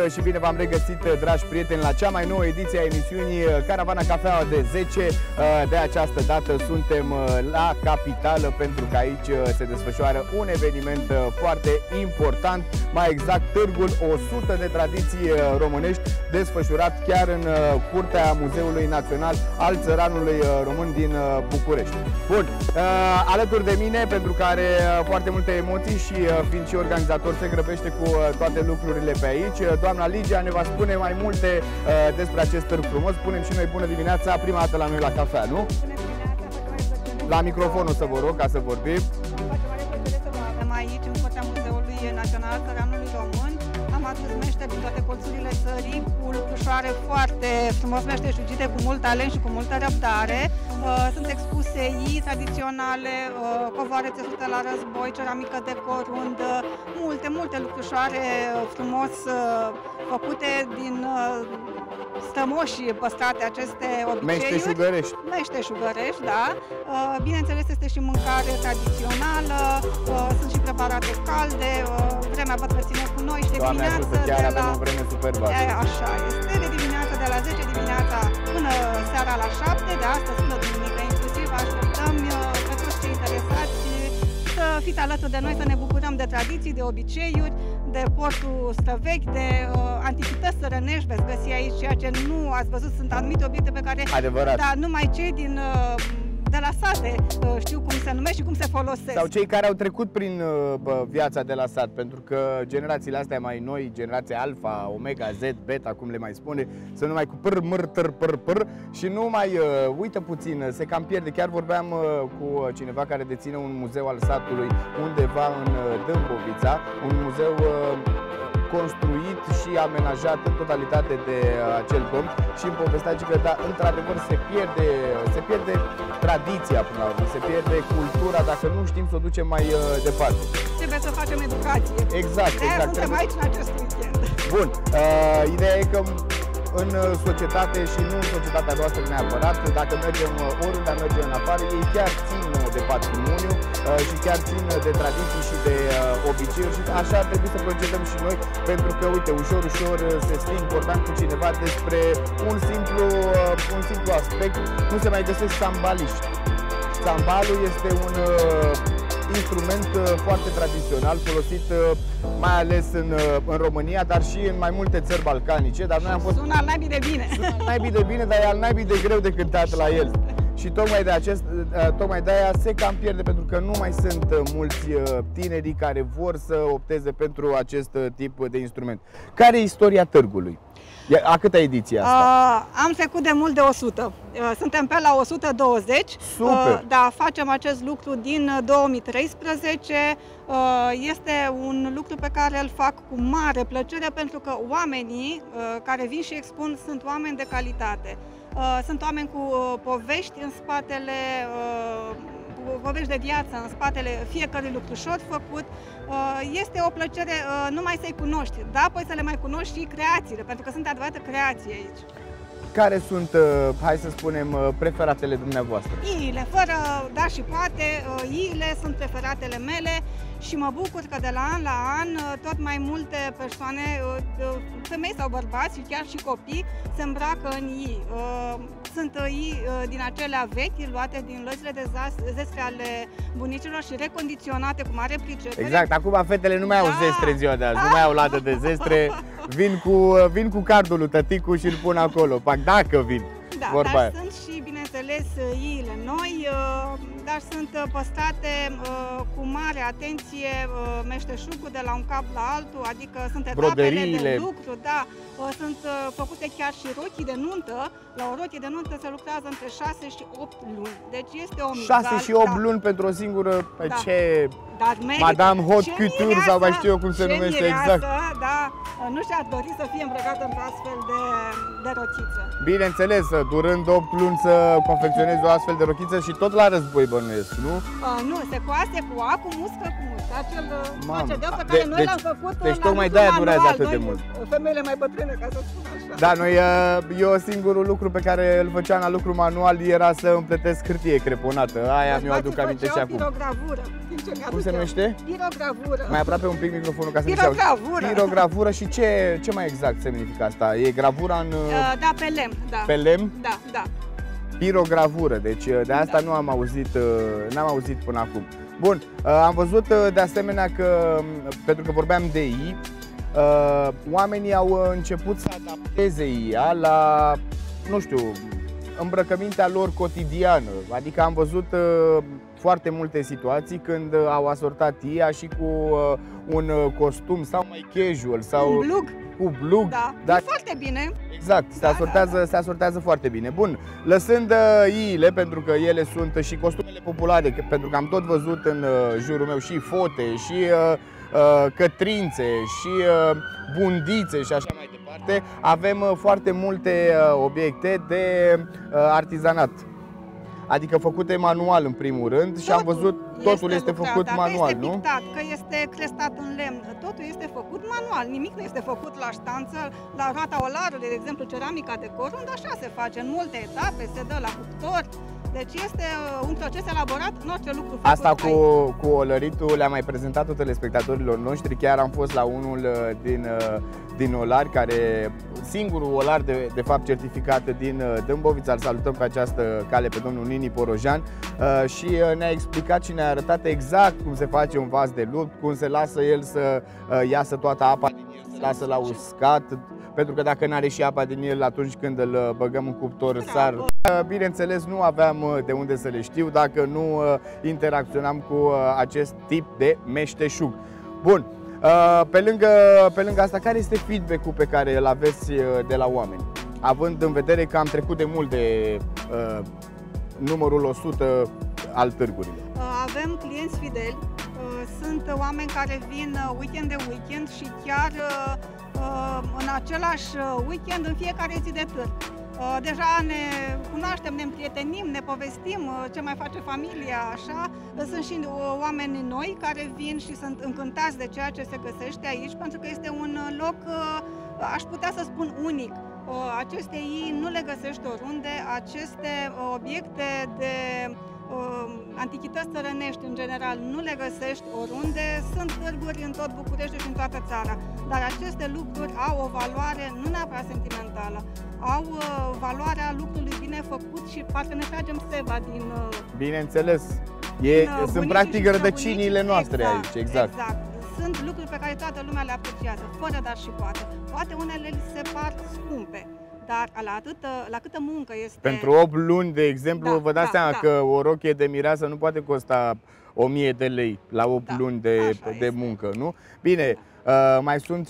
și bine v-am regăsit, dragi prieteni, la cea mai nouă ediție a emisiunii Caravana Cafeaua de 10. De această dată suntem la capitală pentru că aici se desfășoară un eveniment foarte important, mai exact Târgul 100 de tradiții românești, desfășurat chiar în curtea Muzeului Național al Țăranului Român din București. Bun, alături de mine, pentru că are foarte multe emoții și fiind și organizator se grăbește cu toate lucrurile pe aici, doamna Ligia ne va spune mai multe despre acest târg frumos. Spunem și noi bună dimineața, prima dată la noi la cafea, nu? Bună dimineața, La microfonul să vă rog, ca să vorbim. avem aici, în curtea Muzeului Național al Țăranului Român. Am adus meșteri din toate colțurile țării, cu lucrușoare foarte frumos meșteșugite, cu mult talent și cu multă răbdare. Sunt expuse ii tradiționale, covoare țesute la război, ceramică de corund, multe lucrușoare frumos făcute din strămoși păstrate aceste obiceiuri. Meșteșugărești. Meșteșugărești, da. Bineînțeles, este și mâncare tradițională, sunt și preparate calde, vremea văd că ține cu noi și de dimineață chiar de la... avem o vreme superbă. Așa este, de dimineață de la 10 dimineața până seara la 7, de astăzi până duminică inclusiv, așteptăm pe toți cei interesați să fiți alături de noi, să ne bucurăm de tradiții, de obiceiuri, de portul străvechi, de antichități țărănești. Veți găsi aici ceea ce nu ați văzut, sunt anumite obiecte pe care numai cei din de la sate știu cum se numește și cum se folosesc. Sau cei care au trecut prin viața de la sat, pentru că generațiile astea mai noi, generația Alpha, Omega, Z, Beta, cum le mai spune, sunt numai cu pâr, mâr, tăr, păr, păr și nu mai uită puțin, se cam pierde. Chiar vorbeam cu cineva care deține un muzeu al satului undeva în Dâmbovița, un muzeu construit și amenajat în totalitate de acel domn și îmi povestea că da, într-adevăr se pierde tradiția până la urmă, se pierde cultura dacă nu știm să o ducem mai departe. Trebuie să facem educație. Exact. Suntem aici în acest weekend. Bun, ideea e că în societate și nu în societatea noastră neapărat, dacă mergem oriunde mergem în afară, ei chiar țin de patrimoniu și chiar țin de tradiții și de obiceiuri și așa ar trebui să procedăm și noi, pentru că, uite, ușor se sting, vorbeam cu cineva despre un simplu aspect, nu se mai găsesc sambaliști. Sambalul este un instrument foarte tradițional, folosit mai ales în România, dar și în mai multe țări balcanice. Dar noi am fost... Sună al naibii de bine. Sună al naibii de bine, dar e al naibii de greu de cântat la el. Și tocmai de aia se cam pierde, pentru că nu mai sunt mulți tineri care vor să opteze pentru acest tip de instrument. Care e istoria târgului? A câta ediție asta? Am trecut de mult de 100. Suntem pe la 120. Super! Da, facem acest lucru din 2013. Este un lucru pe care îl fac cu mare plăcere, pentru că oamenii care vin și expun sunt oameni de calitate. Sunt oameni cu povești în spatele, povești de viață în spatele fiecărui lucrușor făcut. Este o plăcere numai să-i cunoști, da, apoi să le mai cunoști și creațiile, pentru că sunt adevărată creație aici. Care sunt, hai să spunem, preferatele dumneavoastră? Iile, fără da și poate, iile sunt preferatele mele și mă bucur că de la an la an tot mai multe persoane, femei sau bărbați și chiar și copii, se îmbracă în ii. Sunt ii din acelea vechi, luate din lăzile de zestre ale bunicilor și recondiționate cu mare pricepere. Exact, acum fetele nu mai au zestre ziua de azi, nu mai au ladă de zestre, vin cu cardul lui tăticu și îl pun acolo, dacă vin. Da, vorba dar aia. Sunt și, bineînțeles, iile noi, dar sunt păstrate cu mare atenție meșteșugul de la un cap la altul, adică sunt etapele de lucru, da, sunt făcute chiar și rochii de nuntă. La o rochie de nuntă se lucrează între 6 și 8 luni, deci este o mizal. 6 și 8 luni pentru o singură, ce... Dar merită. Madame Haute Couture sau mai știu eu cum se numește exact. Da, nu și-ar dori să fie îmbrăcată într-o astfel de rochiță. Bineînțeles, durând 8 luni să confecționezi o astfel de rochiță și tot la război bănuiesc, nu? Nu, se coase cu a, cu muscă, cu muscă. Acel procedeu pe care noi l-am făcut. Deci tocmai de-aia durează atât de mult. Femeile mai bătrâne, ca să spun așa. Da, eu singurul lucru pe care îl făceam la lucru manual era să împletesc hârtie creponată. Aia mi-o aduc aminte și acum. Pirogravură. ce Cum se numește? Pirogravură. Mai aproape un pic microfonul ca să Pirogravură. Pirogravură și ce mai exact semnifică asta? E gravura în... Da, pe lemn, da. Pe lemn? Da, da. Pirogravură, deci de asta nu am auzit, n-am auzit până acum. Bun, am văzut de asemenea că, pentru că vorbeam de ei, oamenii au început să adapteze IA la, nu știu, îmbrăcămintea lor cotidiană. Adică am văzut foarte multe situații când au asortat IA și cu un costum sau mai casual sau un blug. Cu blug. Da, dar... e foarte bine. Exact, se asortează foarte bine. Bun, lăsând iile, pentru că ele sunt și costumele populare, pentru că am tot văzut în jurul meu și fote, și cătrințe, și bundițe și așa mai departe, avem foarte multe obiecte de artizanat. Adică făcute manual în primul rând și am văzut totul este făcut manual, este nu? pictat, că este crestat în lemn, totul este făcut manual, nimic nu este făcut la ștanță, la roata olarului, de exemplu ceramica de corund, așa se face în multe etape, se dă la cuptor. Deci este un proces elaborat în orice lucru făcut. Asta cu olăritul le-am mai prezentat telespectatorilor noștri. Chiar am fost la unul din olari, care singurul olar de fapt certificat din Dâmbovița. Îl salutăm pe această cale pe domnul Nini Porojan și ne-a explicat și ne-a arătat exact cum se face un vas de lut, cum se lasă el să iasă toată apa din el, se lasă la uscat. Pentru că dacă n-are și apa din el, atunci când îl băgăm în cuptor, sar. Bineînțeles, nu aveam de unde să le știu dacă nu interacționam cu acest tip de meșteșug. Bun, pe lângă asta, care este feedback-ul pe care îl aveți de la oameni? Având în vedere că am trecut de mult de numărul 100 al târgurilor. Avem clienți fideli, sunt oameni care vin weekend de weekend și chiar în același weekend, în fiecare zi de târg. Deja ne cunoaștem, ne împrietenim, ne povestim ce mai face familia, așa. Sunt și oameni noi care vin și sunt încântați de ceea ce se găsește aici, pentru că este un loc, aș putea să spun, unic. Aceste ei nu le găsești oriunde, aceste obiecte de antichități țărănești, în general, nu le găsești oriunde. Sunt târguri în tot București și în toată țara, dar aceste lucruri au o valoare nu neapărat sentimentală, au valoarea lucrului bine făcut și parcă ne tragem seva din... Bineînțeles, sunt practic rădăcinile noastre, exact, aici, exact. Sunt lucruri pe care toată lumea le apreciază, fără dar și poate. Poate unele li se par scumpe, dar la câtă muncă este... Pentru 8 luni, de exemplu, vă dați seama că o rochie de mireasă nu poate costa 1000 de lei la 8 luni de muncă, nu? Bine, mai sunt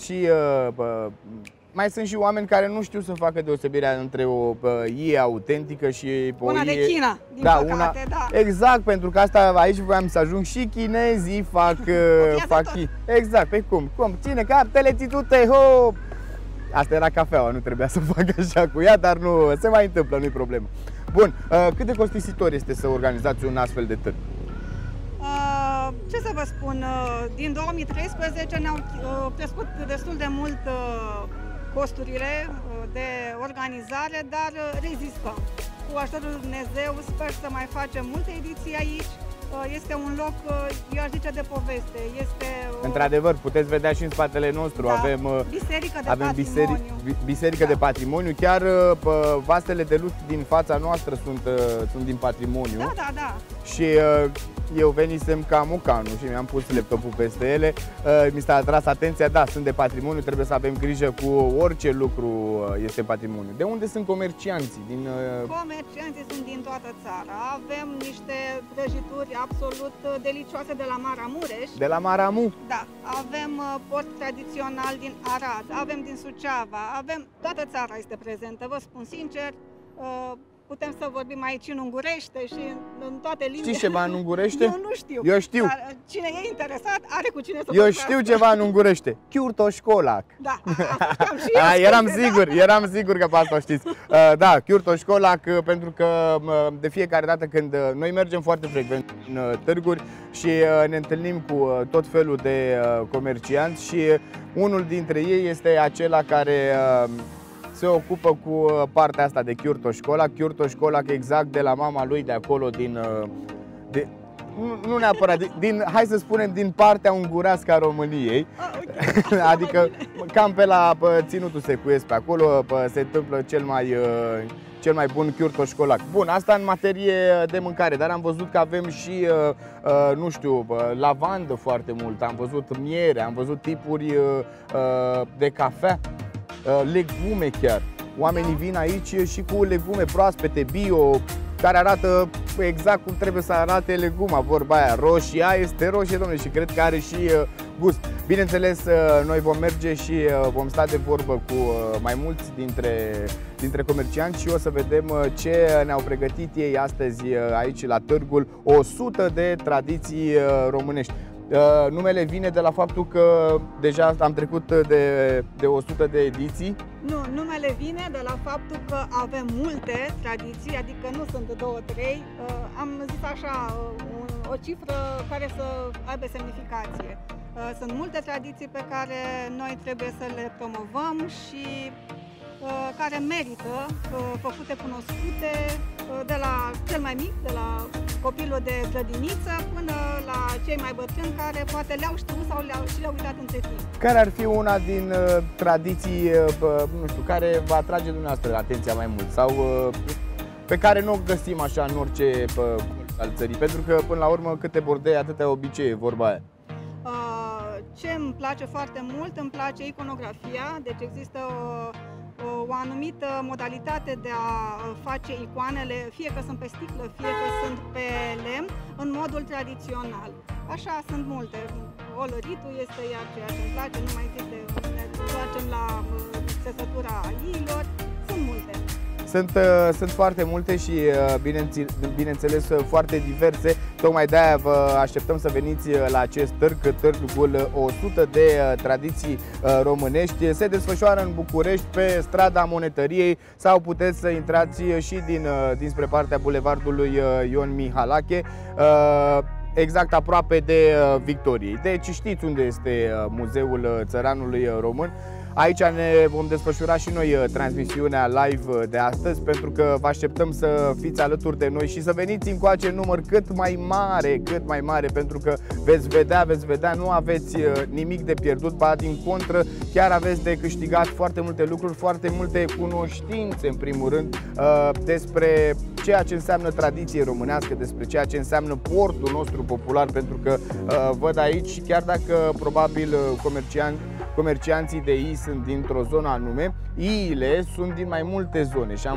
și oameni care nu știu să facă deosebirea între o ie autentică și o una de China, din păcate, Exact, pentru că asta aici voiam să ajung, și chinezii fac exact, pe cum? Ține cartele, țitute, hop! Asta era cafeaua, nu trebuia să fac așa cu ea, dar nu, se mai întâmplă, nu-i problemă. Bun, cât de costisitor este să organizați un astfel de târg? Ce să vă spun, din 2013 ne-au crescut destul de mult costurile de organizare, dar rezistăm. Cu ajutorul lui Dumnezeu sper să mai facem multe ediții aici. Este un loc, eu aș zice, de poveste. Într-adevăr, puteți vedea și în spatele nostru, avem biserică de patrimoniu. Chiar vasele de lut din fața noastră sunt din patrimoniu. Da. Și eu venisem ca mocanul și mi-am pus laptopul peste ele. Mi s-a atras atenția, da, sunt de patrimoniu, trebuie să avem grijă cu orice lucru este patrimoniu. De unde sunt comercianții? Comercianții sunt din toată țara. Avem niște prăjituri absolut delicioase de la Maramureș. De la Maramu? Da. Avem port tradițional din Arad, avem din Suceava, toată țara este prezentă, vă spun sincer. Putem să vorbim aici în ungurește și în toate limbile. Știi ceva în ungurește? Eu nu știu. Eu știu. Dar cine e interesat are cu cine să vorbească. Eu știu ceva în ungurește. Chiurtoșcolac. Da, știam și eu. Eram sigur că pe asta o știți. Da, Chiurtoșcolac, pentru că de fiecare dată când noi mergem foarte frecvent în târguri și ne întâlnim cu tot felul de comercianți și unul dintre ei este acela care se ocupă cu partea asta de Chiurtoșcolac. Chiurtoșcolac exact de la mama lui de acolo, nu neapărat, hai să spunem din partea ungurească a României. Okay. Adică cam pe la Ținutul Secuiesc, pe acolo se întâmplă cel mai bun chiurtoș-colac. Bun, asta în materie de mâncare, dar am văzut că avem și, nu știu, lavandă foarte mult, am văzut miere, am văzut tipuri de cafea, legume chiar. Oamenii vin aici și cu legume proaspete, bio, care arată exact cum trebuie să arate leguma, vorba aia, roșia este roșie, domnule, și cred că are și gust. Bineînțeles, noi vom merge și vom sta de vorbă cu mai mulți dintre comercianți și o să vedem ce ne-au pregătit ei astăzi aici la târgul 100 de tradiții românești. Numele vine de la faptul că deja am trecut de 100 de ediții. Nu, numele vine de la faptul că avem multe tradiții, adică nu sunt 2-3. Am zis așa, o cifră care să aibă semnificație. Sunt multe tradiții pe care noi trebuie să le promovăm și care merită făcute cunoscute de la cel mai mic, de la copilul de grădiniță, până la cei mai bătrâni care poate le-au știut sau le-au uitat între timp. Care ar fi una din tradiții, nu știu, care va atrage dumneavoastră atenția mai mult sau pe care nu o găsim așa în orice colț al țării? Pentru că, până la urmă, câte bordei, atâtea obicei, vorba aia. Ce îmi place foarte mult, îmi place iconografia, deci există o anumită modalitate de a face icoanele, fie că sunt pe sticlă, fie că sunt pe lemn, în modul tradițional. Așa sunt multe. Olăritul este iar ceea ce îmi place, nu mai zic de ne întoarcem la țesătura iilor, sunt multe. Sunt foarte multe și, bineînțeles, foarte diverse. Tocmai de-aia vă așteptăm să veniți la acest târg, târgul 100 de tradiții românești. Se desfășoară în București, pe strada Monetăriei, sau puteți să intrați și dinspre partea bulevardului Ion Mihalache, exact aproape de Victoriei. Deci știți unde este Muzeul Țăranului Român. Aici ne vom desfășura și noi transmisiunea live de astăzi, pentru că vă așteptăm să fiți alături de noi și să veniți încoace în număr cât mai mare, pentru că veți vedea, nu aveți nimic de pierdut, ba din contră, chiar aveți de câștigat foarte multe lucruri, foarte multe cunoștințe, în primul rând, despre ceea ce înseamnă tradiție românească, despre ceea ce înseamnă portul nostru popular, pentru că văd aici, chiar dacă probabil comercianții de ii sunt dintr-o zonă anume, iile sunt din mai multe zone și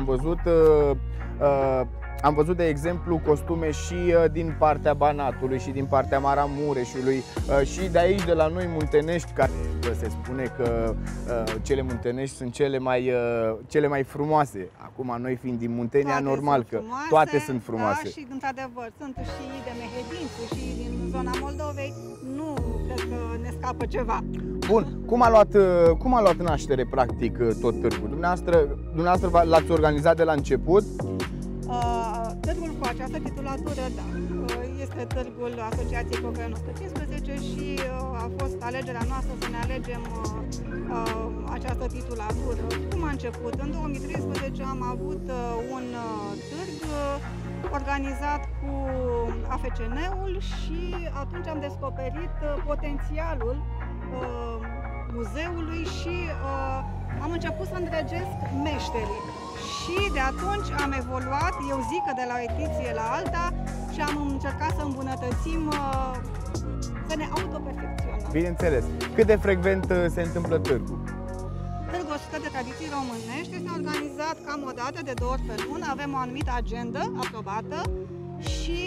am văzut, de exemplu, costume și din partea Banatului și din partea Maramureșului și de aici, de la noi, muntenești, care se spune că cele muntenești sunt cele mai frumoase. Acum, noi fiind din Muntenia, normal că toate sunt frumoase. Da, și într-adevăr, sunt și de Mehedințu și din zona Moldovei. Nu cred că ne scapă ceva. Bun, cum a luat naștere, practic, tot târgul? Dumneavoastră l-ați organizat de la început? Târgul cu această titulatură, da, este târgul Asociației Cocrea 115 și a fost alegerea noastră să ne alegem această titulatură. Cum a început? În 2013 am avut un târg organizat cu AFCN-ul și atunci am descoperit potențialul muzeului și am început să îndrăgesc meșterii. Și de atunci am evoluat, eu zic că de la o ediție la alta, și am încercat să îmbunătățim, să ne autoperfecționăm. Bineînțeles. Cât de frecvent se întâmplă târgul? Târgul 100 de tradiții românești este organizat cam o dată de 2 ori pe lună, avem o anumită agendă aprobată și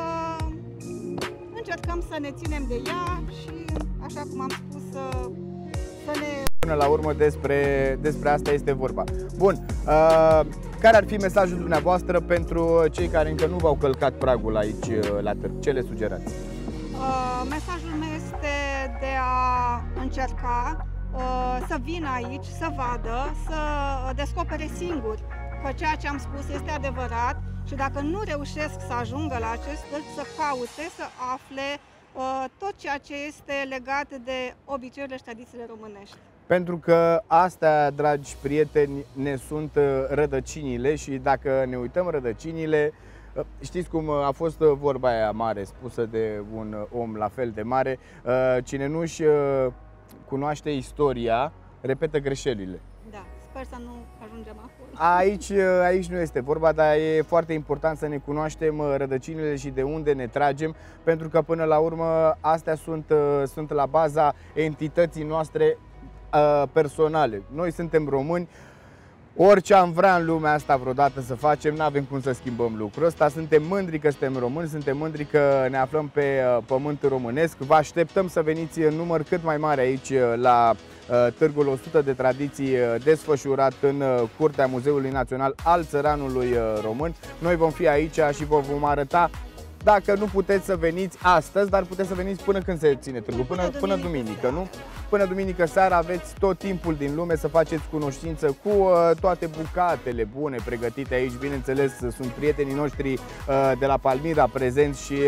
încercăm să ne ținem de ea și, așa cum am spus, să ne... Până la urmă despre asta este vorba. Bun, care ar fi mesajul dumneavoastră pentru cei care încă nu v-au călcat pragul aici la târg? Ce le sugerați? Mesajul meu este de a încerca să vină aici, să vadă, să descopere singuri că ceea ce am spus este adevărat și dacă nu reușesc să ajungă la acest târg, să caute, să afle tot ceea ce este legat de obiceiurile și tradițiile românești. Pentru că astea, dragi prieteni, ne sunt rădăcinile și dacă ne uităm rădăcinile, Știți cum a fost vorba aia mare spusă de un om la fel de mare? Cine nu-și cunoaște istoria, repetă greșelile. Da, sper să nu ajungem acolo. Aici nu este vorba, dar e foarte important să ne cunoaștem rădăcinile și de unde ne tragem, pentru că până la urmă astea sunt la baza entității noastre personale. Noi suntem români. Orice am vrea în lumea asta vreodată să facem, nu avem cum să schimbăm lucrul ăsta. Suntem mândri că suntem români, suntem mândri că ne aflăm pe pământ românesc. Vă așteptăm să veniți în număr cât mai mare aici la Târgul 100 de Tradiții, desfășurat în Curtea Muzeului Național al Țăranului Român. Noi vom fi aici și vă vom arăta. Dacă nu puteți să veniți astăzi, dar puteți să veniți până când se ține târgul, până duminică, nu? Până duminică seara aveți tot timpul din lume să faceți cunoștință cu toate bucatele bune pregătite aici. Bineînțeles, sunt prietenii noștri de la Palmira prezenți și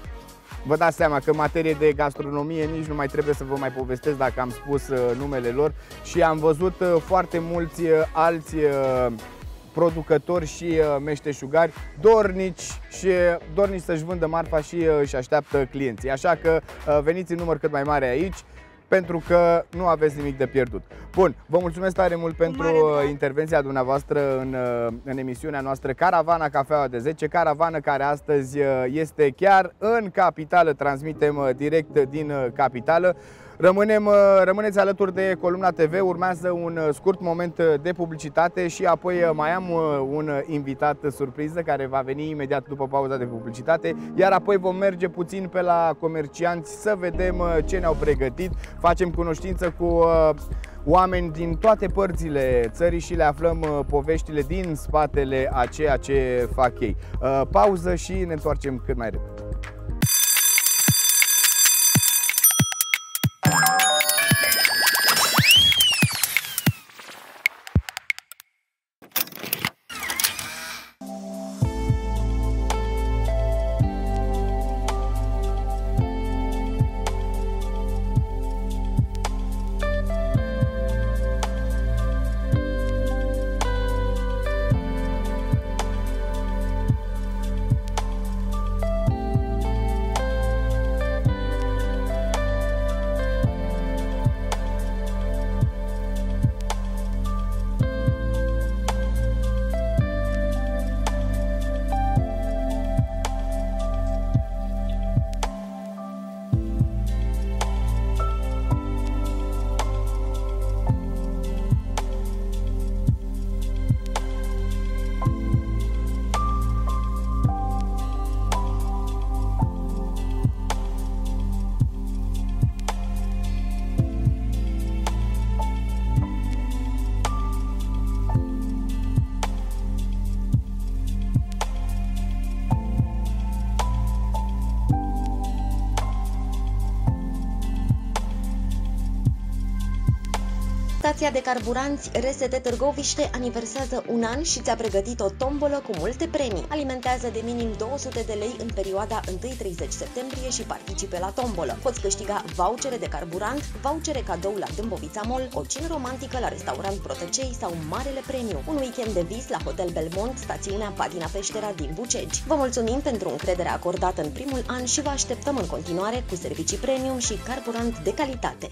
vă dați seama că în materie de gastronomie nici nu mai trebuie să vă mai povestesc dacă am spus numele lor. Și am văzut foarte mulți alți producători și meșteșugari dornici să-și vândă marfa și își așteaptă clienții. Așa că veniți în număr cât mai mare aici, pentru că nu aveți nimic de pierdut. Bun, vă mulțumesc tare mult pentru intervenția dumneavoastră în emisiunea noastră Caravana Cafeaua de 10, caravană care astăzi este chiar în capitală, transmitem direct din capitală. Rămâneți alături de Columna TV, urmează un scurt moment de publicitate și apoi mai am un invitat surpriză care va veni imediat după pauza de publicitate, iar apoi vom merge puțin pe la comercianți să vedem ce ne-au pregătit, facem cunoștință cu oameni din toate părțile țării și le aflăm poveștile din spatele a ceea ce fac ei. Pauză și ne întoarcem cât mai repede. Stația de carburanți RST Târgoviște aniversează un an și ți-a pregătit o tombolă cu multe premii. Alimentează de minim 200 de lei în perioada 1-30 septembrie și participe la tombolă. Poți câștiga vouchere de carburant, vouchere cadou la Dâmbovița Mall, o cină romantică la restaurant Protecei sau marele premiu, un weekend de vis la Hotel Belmont, stațiunea Padina Peștera din Bucegi. Vă mulțumim pentru încrederea acordată în primul an și vă așteptăm în continuare cu servicii premium și carburant de calitate.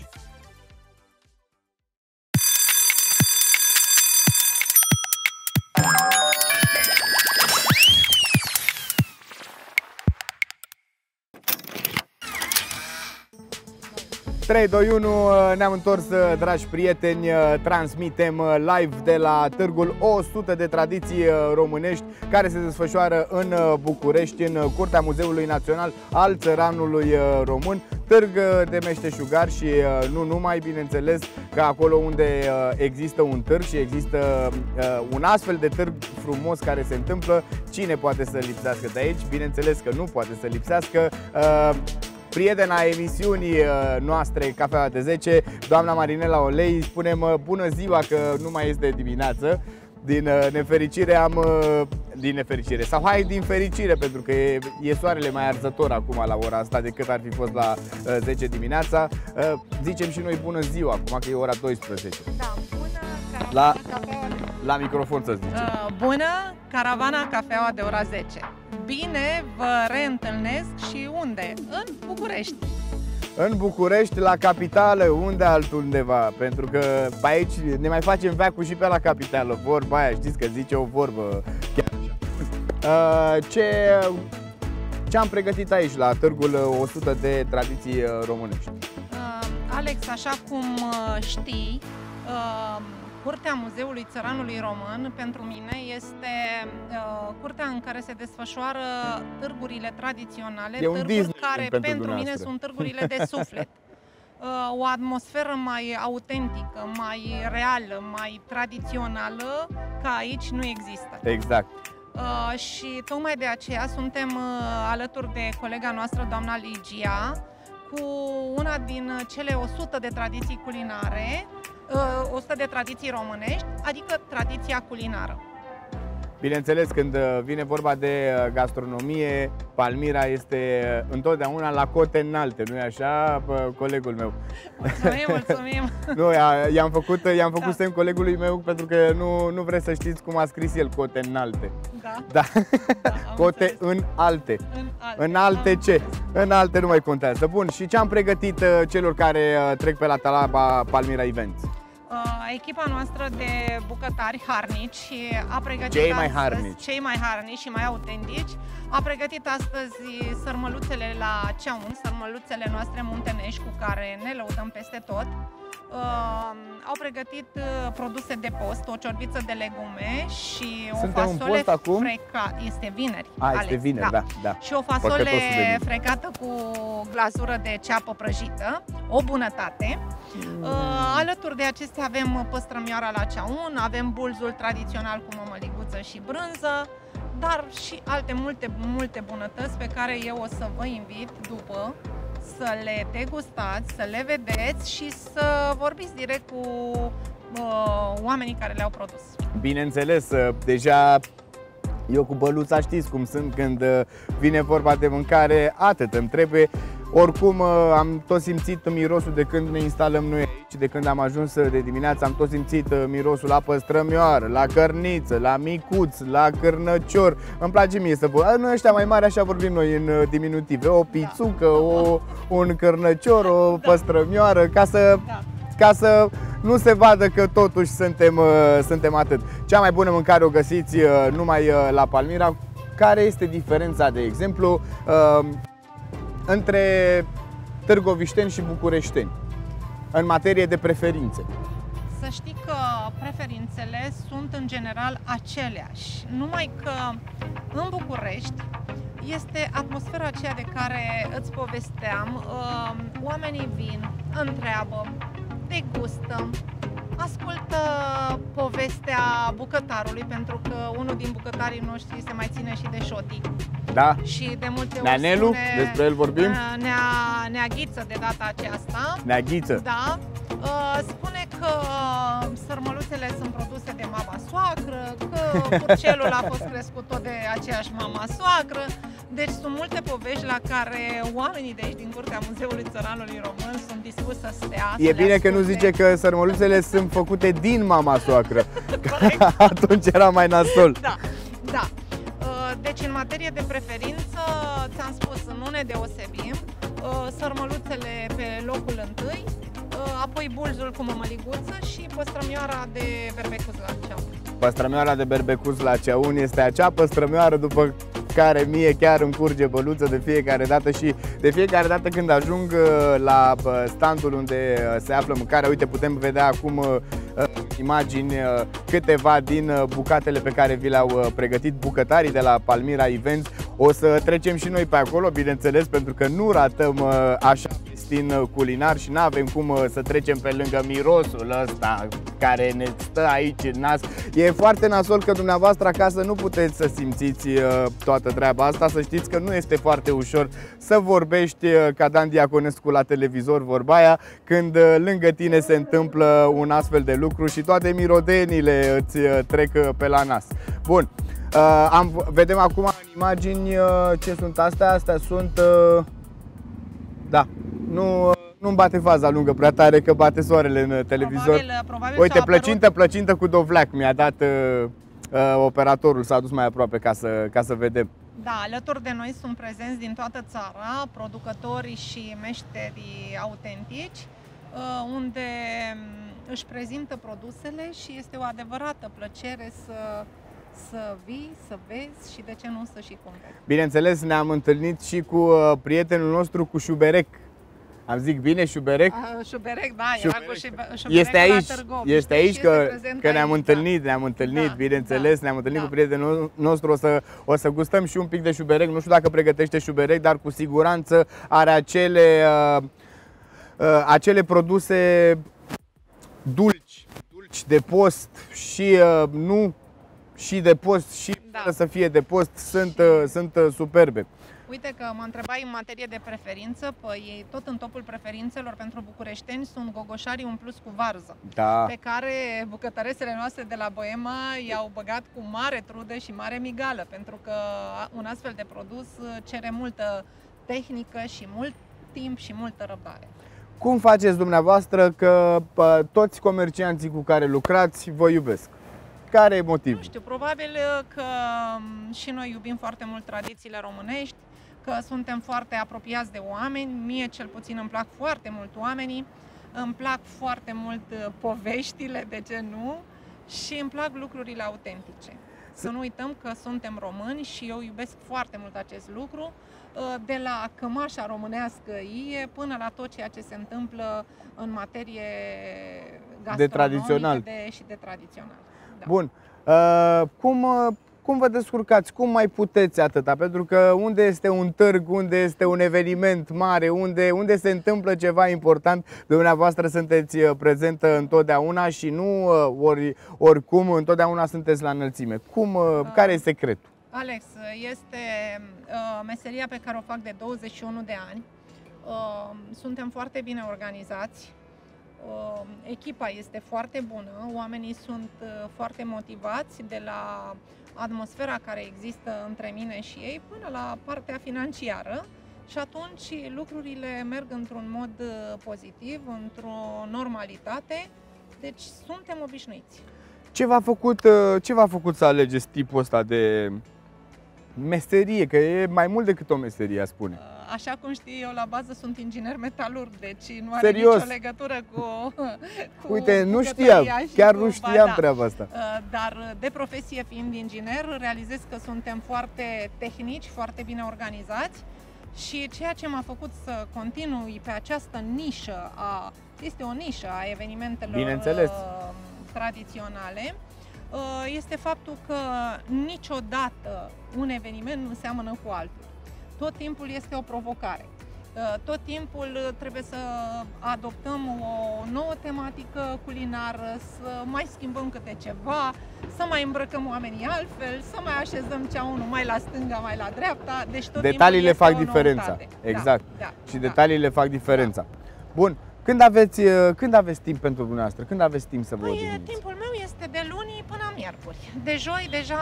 Trei, 2, 1, ne-am întors, dragi prieteni, transmitem live de la Târgul 100 de Tradiții Românești, care se desfășoară în București, în Curtea Muzeului Național al Țăranului Român. Târg de meșteșugari și nu numai, bineînțeles că acolo unde există un târg și există un astfel de târg frumos care se întâmplă, cine poate să lipsească de aici? Bineînțeles că nu poate să lipsească prietena emisiunii noastre Cafeaua de 10, doamna Marinela Olei. Spunem bună ziua, că nu mai este dimineață. Din nefericire sau hai din fericire, pentru că e soarele mai arzător acum la ora asta decât ar fi fost la 10 dimineața. Zicem și noi bună ziua, acum că e ora 12. Da, bună La microfon să zici. Bună, caravana Cafeaua de ora 10. Bine vă reîntâlnesc și unde? În București. În București, la capitală, unde altundeva? Pentru că pe aici ne mai facem veacul și pe la capitală. Vorba aia, știți că zice o vorbă chiar așa. Ce am pregătit aici la Târgul 100 de tradiții românești? Alex, așa cum știi, Curtea Muzeului Țăranului Român pentru mine este curtea în care se desfășoară târgurile tradiționale, târguri care pentru mine sunt târgurile de suflet. O atmosferă mai autentică, mai reală, mai tradițională, ca aici nu există. Exact. Și tocmai de aceea suntem alături de colega noastră, doamna Ligia, cu una din cele 100 de tradiții culinare, 100 de tradiții românești, adică tradiția culinară. Bineînțeles, când vine vorba de gastronomie, Palmira este întotdeauna la cote înalte, nu-i așa, colegul meu? Mulțumim, mulțumim! Nu, i-am făcut semn colegului meu pentru că nu vreți să știți cum a scris el, cote înalte. Da. Cote înalte. Înalte ce? Înalte nu mai contează. Bun, și ce am pregătit celor care trec pe la Talaba Palmira Events? Echipa noastră de bucătari harnici a pregătit cei mai harnici și mai autentici a pregătit astăzi sărmăluțele la ceaun, sărmăluțele noastre muntenești cu care ne lăudăm peste tot. Au pregătit produse de post, o ciorbiță de legume și o fasole frecată. Este vineri. Este vineri, da. Și o fasole frecată cu glazură de ceapă prăjită, o bunătate. Alături de acestea avem păstrămioara la ceaun, avem bulzul tradițional cu mămăliguță și brânză, dar și alte multe bunătăți pe care eu o să vă invit după să le degustați, să le vedeți și să vorbiți direct cu oamenii care le-au produs. Bineînțeles, deja eu cu băluța știți cum sunt când vine vorba de mâncare, atât îmi trebuie. Oricum am tot simțit mirosul de când ne instalăm noi aici, de când am ajuns de dimineață, am tot simțit mirosul la păstrămioară, la cărniță, la micuț, la cârnăcior. Îmi place mie să văd, noi ăștia mai mari așa vorbim noi în diminutive, o pițucă, un cârnăcior, o păstrămioară, ca să nu se vadă că totuși suntem atât. Cea mai bună mâncare o găsiți numai la Palmira. Care este diferența, de exemplu, între târgovișteni și bucureșteni în materie de preferințe? Să știi că preferințele sunt în general aceleași, numai că în București este atmosfera aceea de care îți povesteam. Oamenii vin, întreabă, degustă, ascultă povestea bucătarului, pentru că unul din bucătarii noștri se mai ține și de șotii. Da. Și de multe ori Neanelu, despre el vorbim? Neaghiță de data aceasta. Neaghiță. Da. Spune că sărmăluțele sunt produse de mama soacră, că curcelul a fost crescut tot de aceeași mama soacră. Deci sunt multe povești la care oamenii de aici din Curtea Muzeului Țăranului Român sunt dispuși să stea. E bine că nu zice că sărmăluțele sunt făcute din mama soacră. Atunci era mai nasol. Da. Deci în materie de preferință, ți-am spus, nu ne deosebim. Sărmăluțele pe locul întâi, apoi bulzul cu mămăliguță și păstrămioara de berbecuț la ceaun. Păstrămioara de berbecuț la ceaun este acea păstrămioară după care mie chiar îmi curge băluță de fiecare dată și de fiecare dată când ajung la standul unde se află mâncarea. Uite, putem vedea acum imagini, câteva din bucatele pe care vi le-au pregătit bucătarii de la Palmira Events. O să trecem și noi pe acolo, bineînțeles, pentru că nu ratăm așa festin culinar și nu avem cum să trecem pe lângă mirosul ăsta care ne stă aici în nas. E foarte nasol că dumneavoastră acasă nu puteți să simțiți toată treaba asta. Să știți că nu este foarte ușor să vorbești ca Dan Diaconescu la televizor, vorba aia, când lângă tine se întâmplă un astfel de lucru și toate mirodenile îți trec pe la nas. Bun, vedem acum în imagini ce sunt astea. Astea sunt... Da, nu Nu-mi bate faza lungă prea tare, că bate soarele în televizor. Probabil Uite, plăcintă cu dovleac mi-a dat operatorul, s-a dus mai aproape ca să vedem. Da, alături de noi sunt prezenți din toată țara producătorii și meșterii autentici, unde își prezintă produsele și este o adevărată plăcere să vii, să vezi și de ce nu să și cumperi. Bineînțeles, ne-am întâlnit și cu prietenul nostru, cu Șuberec. Am zic bine, Șuberec? Șuberec, da, era cu Șuberec. Este aici, este aici că ne-am întâlnit, da, bineînțeles, ne-am întâlnit cu prietenul nostru, o să gustăm și un pic de șuberec. Nu știu dacă pregătește șuberec, dar cu siguranță are acele produse dulci de post și nu și de post și fără să fie de post, sunt superbe. Uite că mă întrebai în materie de preferință, păi tot în topul preferințelor pentru bucureșteni sunt gogoșarii umpluți cu varză, pe care bucătăresele noastre de la Boema i-au băgat cu mare trudă și mare migală, pentru că un astfel de produs cere multă tehnică și mult timp și multă răbdare. Cum faceți dumneavoastră că toți comercianții cu care lucrați vă iubesc? Care e motivul? Nu știu, probabil că și noi iubim foarte mult tradițiile românești, că suntem foarte apropiați de oameni. Mie cel puțin îmi plac foarte mult oamenii, îmi plac foarte mult poveștile, de ce nu, și îmi plac lucrurile autentice. Să nu uităm că suntem români și eu iubesc foarte mult acest lucru, de la cămașa românească până la tot ceea ce se întâmplă în materie gastronomică și de tradițional. Da. Bun. Cum vă descurcați? Cum mai puteți atâta? Pentru că unde este un târg, unde este un eveniment mare, unde se întâmplă ceva important, dumneavoastră sunteți prezentă întotdeauna și nu oricum, întotdeauna sunteți la înălțime. Care e secretul? Alex, este meseria pe care o fac de 21 de ani. Suntem foarte bine organizați. Echipa este foarte bună, oamenii sunt foarte motivați, de la atmosfera care există între mine și ei până la partea financiară, și atunci lucrurile merg într-un mod pozitiv, într-o normalitate, deci suntem obișnuiți. Ce v-a făcut să alegeți tipul ăsta de meserie? Că e mai mult decât o meserie, spune. Așa cum știi, eu la bază sunt inginer metalurg, deci nu are nicio legătură cu Uite, nu știam, chiar nu știam treaba asta. Dar de profesie fiind inginer, realizez că suntem foarte tehnici, foarte bine organizați, și ceea ce m-a făcut să continui pe această nișă, este o nișă a evenimentelor tradiționale, este faptul că niciodată un eveniment nu seamănă cu altul. Tot timpul este o provocare. Tot timpul trebuie să adoptăm o nouă tematică culinară, să mai schimbăm câte ceva, să mai îmbrăcăm oamenii altfel, să mai așezăm ceaunul mai la stânga, mai la dreapta. Deci tot detaliile fac diferența. Exact. Și detaliile fac diferența. Bun. Când aveți timp pentru dumneavoastră? Când aveți timp să vă odihniți? Timpul meu este de luni până miercuri. De joi deja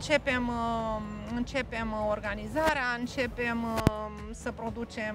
începem organizarea, începem să producem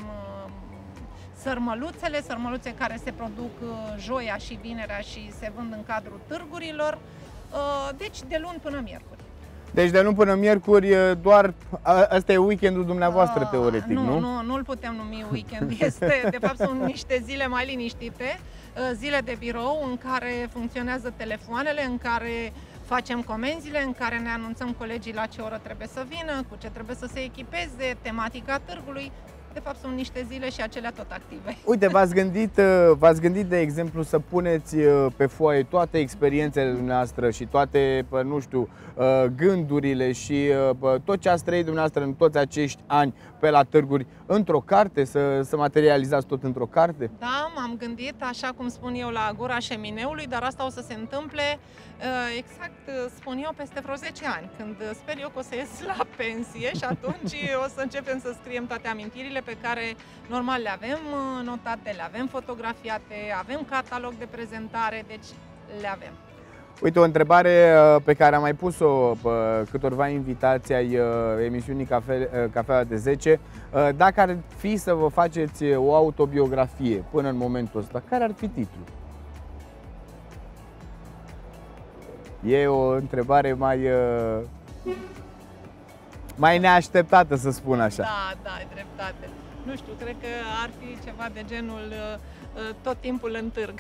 sărmăluțe care se produc joia și vinerea și se vând în cadrul târgurilor. Deci de luni până miercuri. Deci de luni până miercuri, doar ăsta e weekendul dumneavoastră, teoretic, nu? Nu-l putem numi weekend. De fapt, sunt niște zile mai liniștite, zile de birou în care funcționează telefoanele, în care facem comenzile, în care ne anunțăm colegii la ce oră trebuie să vină, cu ce trebuie să se echipeze, tematica târgului. De fapt, sunt niște zile și acelea tot active. Uite, v-ați gândit, de exemplu, să puneți pe foaie toate experiențele dumneavoastră și toate, nu știu, gândurile și tot ce ați trăit dumneavoastră în toți acești ani pe la târguri într-o carte, să materializați tot într-o carte? Da, m-am gândit, așa cum spun eu, la gura șemineului, dar asta o să se întâmple exact, spun eu, peste vreo 10 ani, când sper eu că o să ies la pensie și atunci o să începem să scriem toate amintirile pe care normal le avem notate, le avem fotografiate, avem catalog de prezentare, deci le avem. Uite, o întrebare pe care am mai pus-o câtorva invitații ai emisiunii Cafeaua de 10. Dacă ar fi să vă faceți o autobiografie până în momentul ăsta, care ar fi titlul? E o întrebare mai neașteptată, să spun așa. Da, ai dreptate. Nu știu, cred că ar fi ceva de genul tot timpul în târg.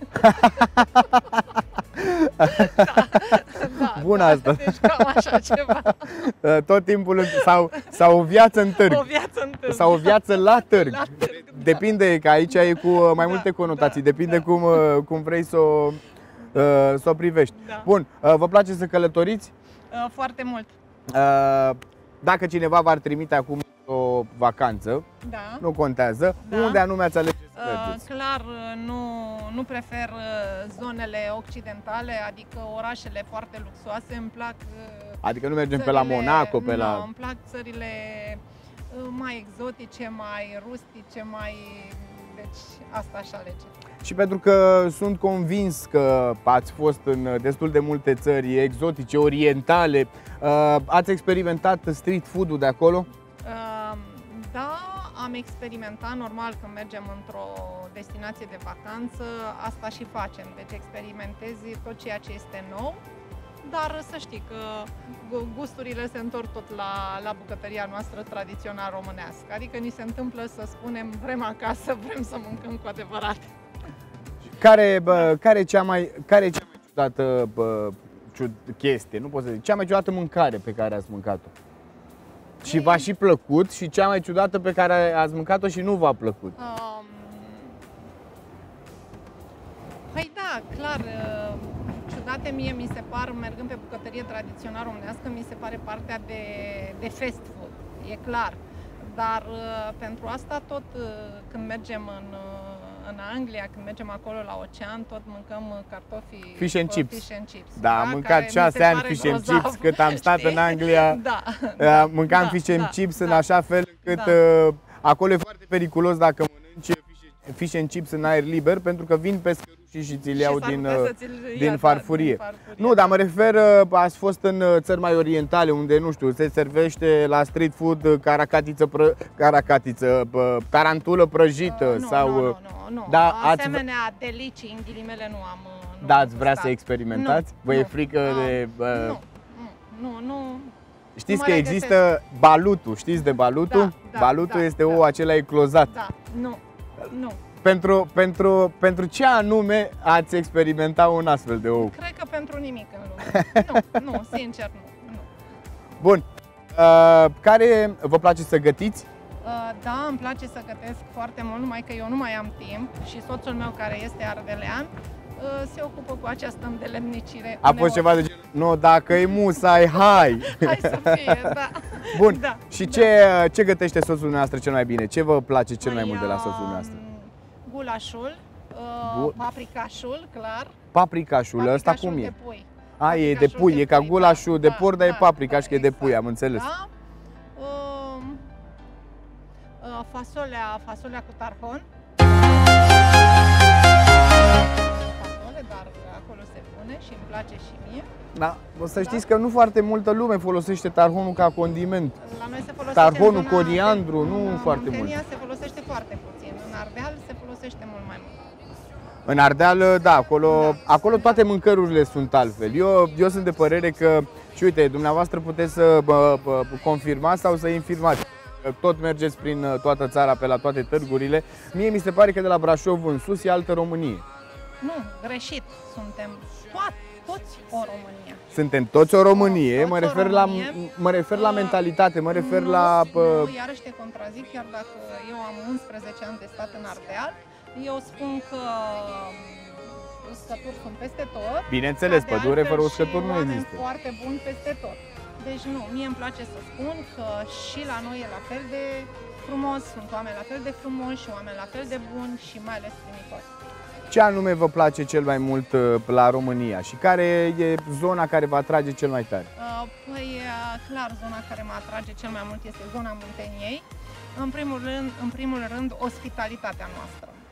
Bun asta. Deci cam așa ceva. Tot timpul sau o viață în târg. O viață în târg. Sau o viață la târg. La târg, depinde, că aici e cu mai multe conotații. Depinde cum vrei să o privești. Da. Bun, vă place să călătoriți? Foarte mult. Dacă cineva v-ar trimite acum o vacanță, Da. nu contează, Da. unde anume ați alege să mergeți? Clar, nu prefer zonele occidentale, adică orașele foarte luxoase. Îmi plac Adică nu mergem pe la Monaco, pe la... îmi plac țările mai exotice, mai rustice, Deci asta aș alege. Și pentru că sunt convins că ați fost în destul de multe țări exotice, orientale, ați experimentat street food-ul de acolo? Da, am experimentat, normal, când mergem într-o destinație de vacanță, asta și facem, deci experimentezi tot ceea ce este nou, dar să știi că gusturile se întorc tot la bucătăria noastră tradițional românească, adică ni se întâmplă să spunem vrem acasă, vrem să mâncăm cu adevărat. Care e cea mai ciudată chestie, nu pot să zic, cea mai ciudată mâncare pe care ați mâncat-o? Și v-a și plăcut, și cea mai ciudată pe care ați mâncat-o și nu v-a plăcut? Păi da, clar, ciudate mie mi se par, mergând pe bucătărie tradițională românească, mi se pare partea de fast food, e clar. Dar pentru asta tot când mergem în Anglia, când mergem acolo la ocean, tot mâncăm cartofi Fish and chips. Da, am da, mâncat 6 ani fish and chips cât am stat în Anglia. Da. Mâncam fish and chips în așa fel încât acolo e foarte periculos dacă mănânci fish and chips în aer liber, pentru că vin pescărușii și ți-l iau din farfurie. Nu, dar mă refer, ați fost în țări mai orientale, unde, nu știu, se servește la street food tarantulă prăjită sau... Nu. Da, asemenea delicii, în ghilimele, nu am. Da, ați vrea să experimentați? Vă e frică de... Nu. Știți că există balutul, știți de balutul? Da, balutul este ou acela eclozat. Da, nu. Pentru ce anume ați experimentat un astfel de ou? Cred că pentru nimic în lume. Nu, sincer nu. Bun. Care vă place să gătiți? Da, îmi place să gătesc foarte mult, numai că eu nu mai am timp și soțul meu, care este ardelean, se ocupă cu această îndelemnicire. A fost ceva de genul, nu, dacă e musai, hai! Hai să fie, da. Bun, da, și ce gătește soțul dumneavoastră cel mai bine? Ce vă place cel mai mult de la soțul dumneavoastră? Gulașul, paprikașul, clar. Paprikașul, ăsta cum e? De pui. E de pui, e ca gulașul de porc, dar e paprikaș, că e de pui, am înțeles. Da. Fasolea cu tarhon. Dar acolo se pune și îmi place și mie. Da, o să știți că nu foarte multă lume folosește tarhonul ca condiment. La noi se folosește tarhonul, coriandru, nu foarte mult. În Kenya se folosește foarte puțin, în Ardeal se folosește mult mai mult. În Ardeal, da, acolo toate mâncărurile sunt altfel. Eu sunt de părere că, și uite, dumneavoastră puteți să confirmați sau să infirmați. Tot mergeți prin toată țara, pe la toate târgurile. Mie mi se pare că de la Brașov în sus e altă Românie. Nu, greșit. Suntem toți o Românie. Suntem toți o Românie, mă refer la mentalitate, mă refer la... Iarăși te contrazic, chiar dacă eu am 11 ani de stat în Ardeal, eu spun că uscături sunt peste tot. Bineînțeles, pădure fără uscături nu există. Foarte bun peste tot. Deci nu, mie îmi place să spun că și la noi e la fel de frumos, sunt oameni la fel de frumoși și oameni la fel de buni și mai ales primitori. Ce anume vă place cel mai mult la România și care e zona care vă atrage cel mai tare? Păi, clar, zona care mă atrage cel mai mult este zona Munteniei. În primul rând, ospitalitatea noastră.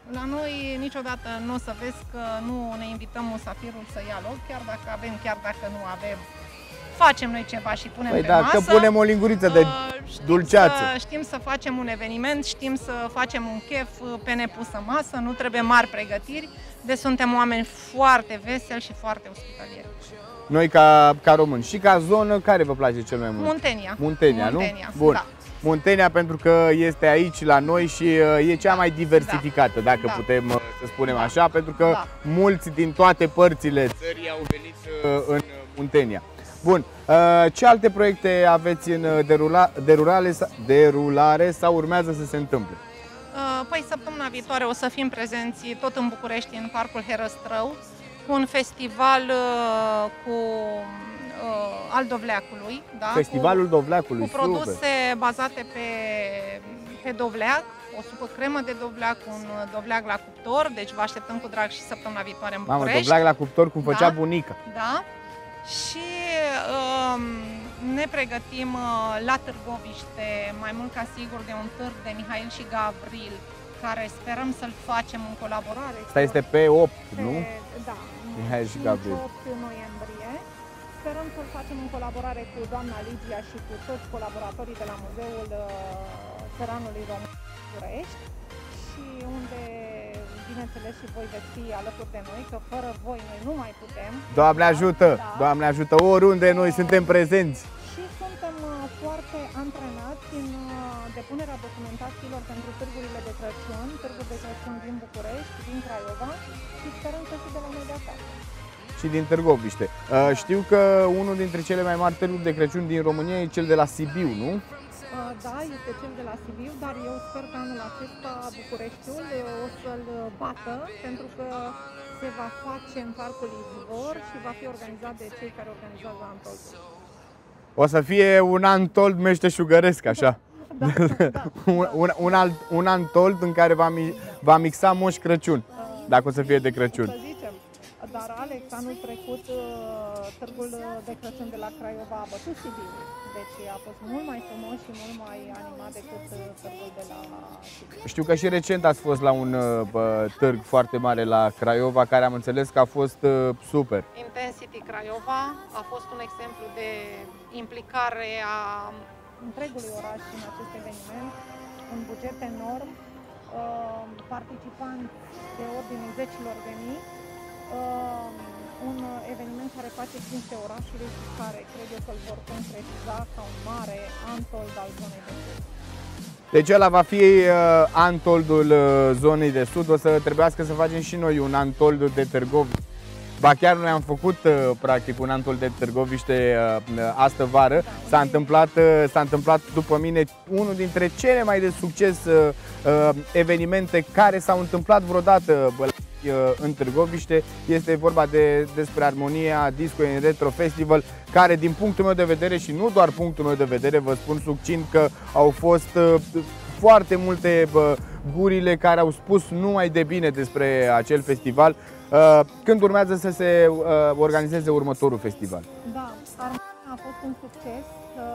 La noi niciodată nu o să vezi că nu ne invităm musafirul să ia loc, chiar dacă avem, chiar dacă nu avem. Facem noi ceva și punem pe masă. Dacă punem o linguriță de dulceață. Știm să facem un eveniment, știm să facem un chef pe nepusă masă, nu trebuie mari pregătiri, deci suntem oameni foarte veseli și foarte ospitalieri. Noi ca români. Și ca zonă, care vă place cel mai mult? Muntenia. Muntenia, nu? Bun. Da. Muntenia pentru că este aici la noi și e cea mai diversificată, dacă putem să spunem așa, pentru că mulți din toate părțile țării au venit în Muntenia. Bun, ce alte proiecte aveți în derulare sau urmează să se întâmple? Păi săptămâna viitoare o să fim prezenți tot în București, în Parcul Herăstrău, cu un festival al dovleacului. Da? Festivalul dovleacului, cu produse bazate pe dovleac, o supă cremă de dovleac, un dovleac la cuptor, deci vă așteptăm cu drag și săptămâna viitoare în București. Mamă, dovleac la cuptor cum făcea bunica. Da. Și ne pregătim la Târgoviște, mai mult ca sigur, de un târg de Mihail și Gavril, care sperăm să-l facem în colaborare. Asta este pe 8, nu? Da, Mihail și Gavril. 8 noiembrie. Sperăm să-l facem în colaborare cu doamna Ligia și cu toți colaboratorii de la Muzeul Țăranului Român București, și unde, bineînțeles, și voi veți fi alături de noi, că fără voi noi nu mai putem. Doamne ajută! Da. Doamne ajută! Oriunde noi suntem prezenți! Și suntem foarte antrenați în depunerea documentațiilor pentru târgurile de Crăciun, târguri de Crăciun din București, din Craiova, și sperăm să și de la noi de acasă. Și din Târgoviște. Știu că unul dintre cele mai mari târguri de Crăciun din România e cel de la Sibiu, nu? Da, este cel de la Sibiu, dar eu sper că anul acesta Bucureștiul o să-l bată, pentru că se va face în Parcul Izvor și va fi organizat de cei care organizează Antold. O să fie un Antold meșteșugăresc, așa. Da. un Antold în care va mixa Moș Crăciun, dacă o să fie de Crăciun. Dar Alex, anul trecut, târgul de Crăciun de la Craiova a bătut Sibiu. Deci a fost mult mai frumos și mult mai animat decât târgul de la Sibiu. Știu că și recent ați fost la un târg foarte mare la Craiova, care am înțeles că a fost super. Intensity Craiova a fost un exemplu de implicare a întregului oraș în acest eveniment, un buget enorm, participanți de ordinul zecilor de mii, un eveniment care face cinste orașului și care cred eu că îl vor concretiza ca un mare Antold al zonei de sud. Deci ăla va fi Antoldul zonei de sud, o să trebuiască să facem și noi un Antold de Târgoviște. Ba chiar noi am făcut practic un Antold de Târgoviște astă vară. S-a întâmplat după mine unul dintre cele mai de succes evenimente care s-au întâmplat vreodată în Târgoviște. Este vorba despre Armonia Disco in Retro Festival, care din punctul meu de vedere, și nu doar punctul meu de vedere, vă spun succint că au fost foarte multe gurile care au spus numai de bine despre acel festival. Când urmează să se organizeze următorul festival? Da, Armonia a fost un succes,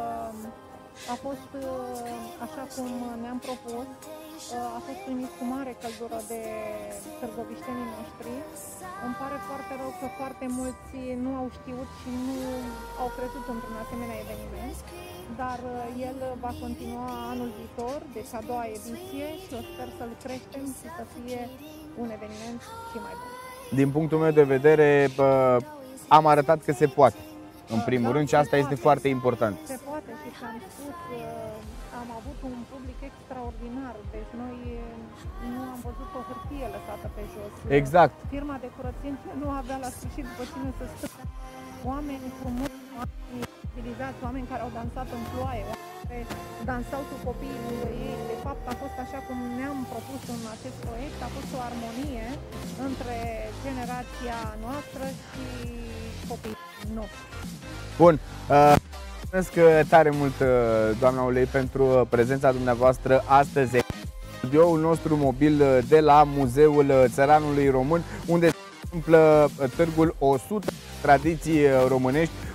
a fost așa cum ne-am propus, a fost primit cu mare căldură de târgoviștenii noștri. Îmi pare foarte rău că foarte mulți nu au știut și nu au crezut într-un asemenea eveniment, dar el va continua anul viitor, deci a doua ediție, și eu sper să-l creștem și să fie un eveniment și mai bun. Din punctul meu de vedere, am arătat că se poate, în primul rând, și asta este foarte important. Se poate și ți-am spus, am avut un public extraordinar, deci noi nu am văzut o hârtie lăsată pe jos. Exact. Firma de curățenie nu avea la sfârșit după cine să stă. Oameni frumoși, oameni civilizați, oameni care au dansat în ploaie, oameni care dansau cu copiii lângă ei. De fapt, a fost așa cum ne-am propus în acest proiect, a fost o armonie între generația noastră și copiii noștri. Bun. Mulțumesc tare mult, doamna Ulei, pentru prezența dumneavoastră astăzi în studioul nostru mobil de la Muzeul Țăranului Român, unde se întâmplă târgul 100 tradiții românești,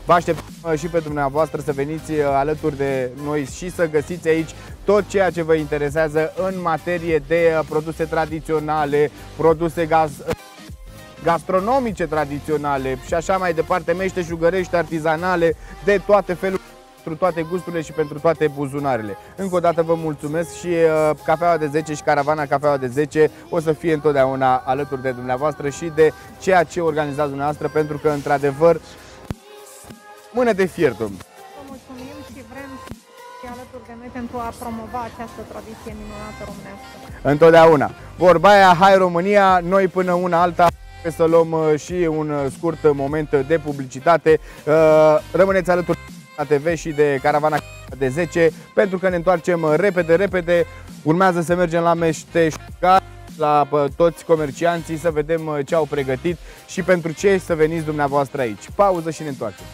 Vă așteptăm și pe dumneavoastră să veniți alături de noi și să găsiți aici tot ceea ce vă interesează în materie de produse tradiționale, produse gastronomice tradiționale și așa mai departe, meșteșugărești, artizanale, de toate felurile, pentru toate gusturile și pentru toate buzunarele. Încă o dată vă mulțumesc și Cafeaua de 10 și caravana Cafeaua de 10 o să fie întotdeauna alături de dumneavoastră și de ceea ce organizați dumneavoastră, pentru că, într-adevăr, mână de fier, domnule. Vă mulțumim și vrem să fie alături de noi pentru a promova această tradiție minunată românească. Întotdeauna. Vorba aia, hai România, noi până una alta să luăm și un scurt moment de publicitate. Rămâneți alături de TV și de caravana de 10, pentru că ne întoarcem repede. Urmează să mergem la meșteșugari, la toți comercianții, să vedem ce au pregătit și pentru ce să veniți dumneavoastră aici. Pauză și ne întoarcem.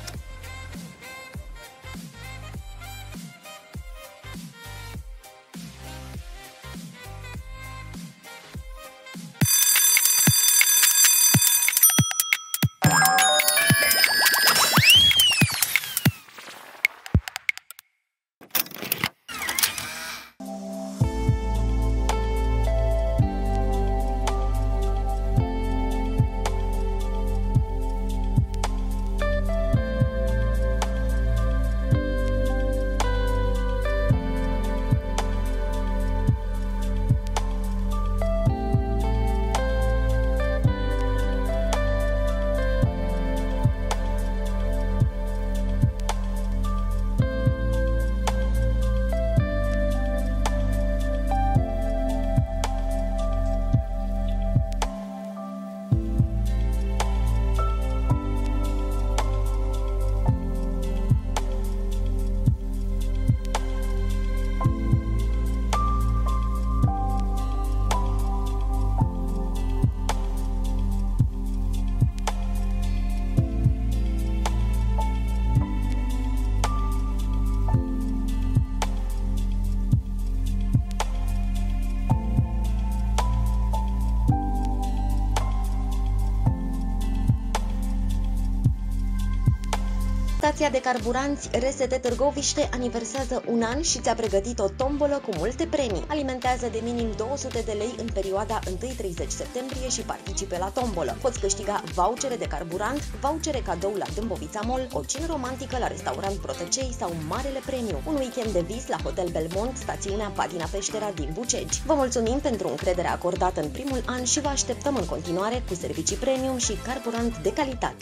Stația de carburanți RST Târgoviște aniversează un an și ți-a pregătit o tombolă cu multe premii. Alimentează de minim 200 de lei în perioada 1-30 septembrie și participe la tombolă. Poți câștiga vouchere de carburant, vouchere cadou la Dâmbovița Mall, o cină romantică la restaurant Protecei sau Marele Premiu, un weekend de vis la Hotel Belmont, stațiunea Patina Peștera din Bucegi. Vă mulțumim pentru încrederea acordată în primul an și vă așteptăm în continuare cu servicii premium și carburant de calitate.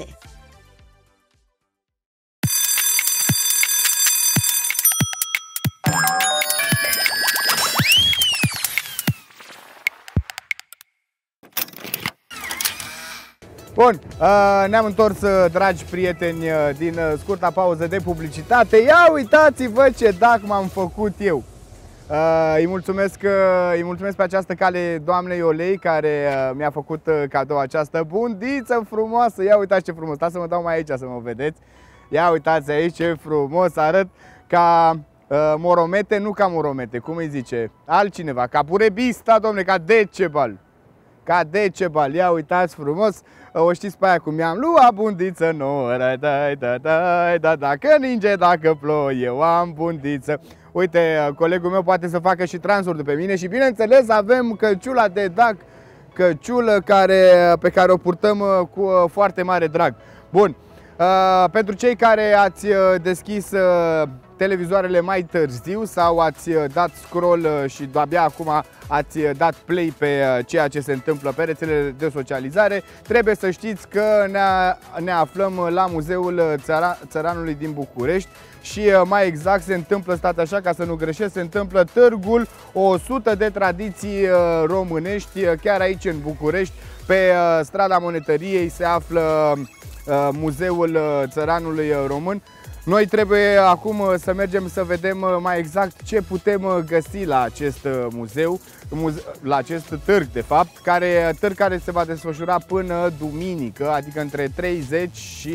Bun, ne-am întors, dragi prieteni, din scurta pauză de publicitate. Ia uitați-vă ce dac m-am făcut eu. Îi mulțumesc pe această cale doamnei Olei, care mi-a făcut cadou această bundiță frumoasă. Ia uitați ce frumos, stați să mă dau mai aici să mă vedeți. Ia uitați aici ce frumos arăt, ca moromete, nu ca moromete, cum îi zice altcineva, ca burebista, domne, ca Decebal. Ca Decebal, ia uitați frumos. O știți pe aia cum mi-am luat bundiță nouă, dacă ninge, dacă plouă, eu am bundiță. Uite, colegul meu poate să facă și transuri pe mine și bineînțeles avem căciula de dac, căciulă pe care o purtăm cu foarte mare drag. Bun, pentru cei care ați deschis televizoarele mai târziu sau ați dat scroll și abia acum ați dat play pe ceea ce se întâmplă pe rețelele de socializare, trebuie să știți că ne aflăm la Muzeul Țăranului din București și mai exact se întâmplă, stați așa ca să nu greșesc, se întâmplă Târgul 100 de tradiții românești chiar aici în București. Pe strada Monetăriei se află Muzeul Țăranului Român. Noi trebuie acum să mergem să vedem mai exact ce putem găsi la acest muzeu, la acest târg de fapt, târg care se va desfășura până duminică, adică între 30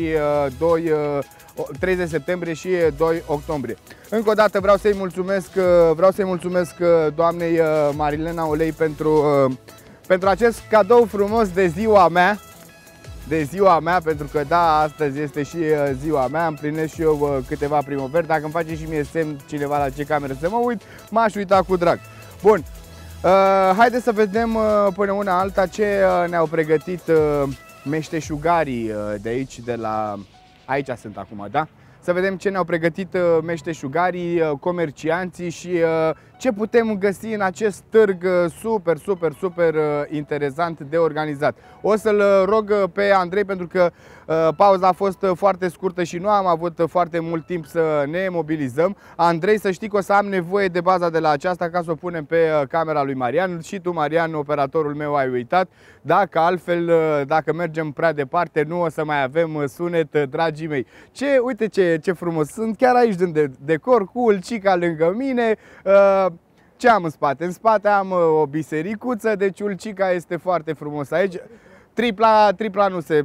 septembrie și 2 octombrie. Încă o dată vreau să-i mulțumesc doamnei Marilena Olei pentru acest cadou frumos de ziua mea. de ziua mea, pentru că da, astăzi este și ziua mea, împlinesc și eu câteva primăveri. Dacă îmi face și mie semn cineva la ce cameră să mă uit, m-aș uita cu drag. Bun, haideți să vedem până una alta ce ne-au pregătit meșteșugarii de aici, de la... Aici sunt acum, da? Să vedem ce ne-au pregătit meșteșugarii, comercianții și ce putem găsi în acest târg super interesant de organizat. O să-l rog pe Andrei, pentru că pauza a fost foarte scurtă și nu am avut foarte mult timp să ne mobilizăm. Andrei, să știi că o să am nevoie de baza de la aceasta ca să o punem pe camera lui Marian. Și tu, Marian, operatorul meu, ai uitat. Dacă altfel, dacă mergem prea departe, nu o să mai avem sunet, dragii mei. Uite ce frumos! Sunt chiar aici de decor, cu ulcica lângă mine. Ce am în spate? În spate am o bisericuță, deci ulcica este foarte frumos aici. Tripla nu se...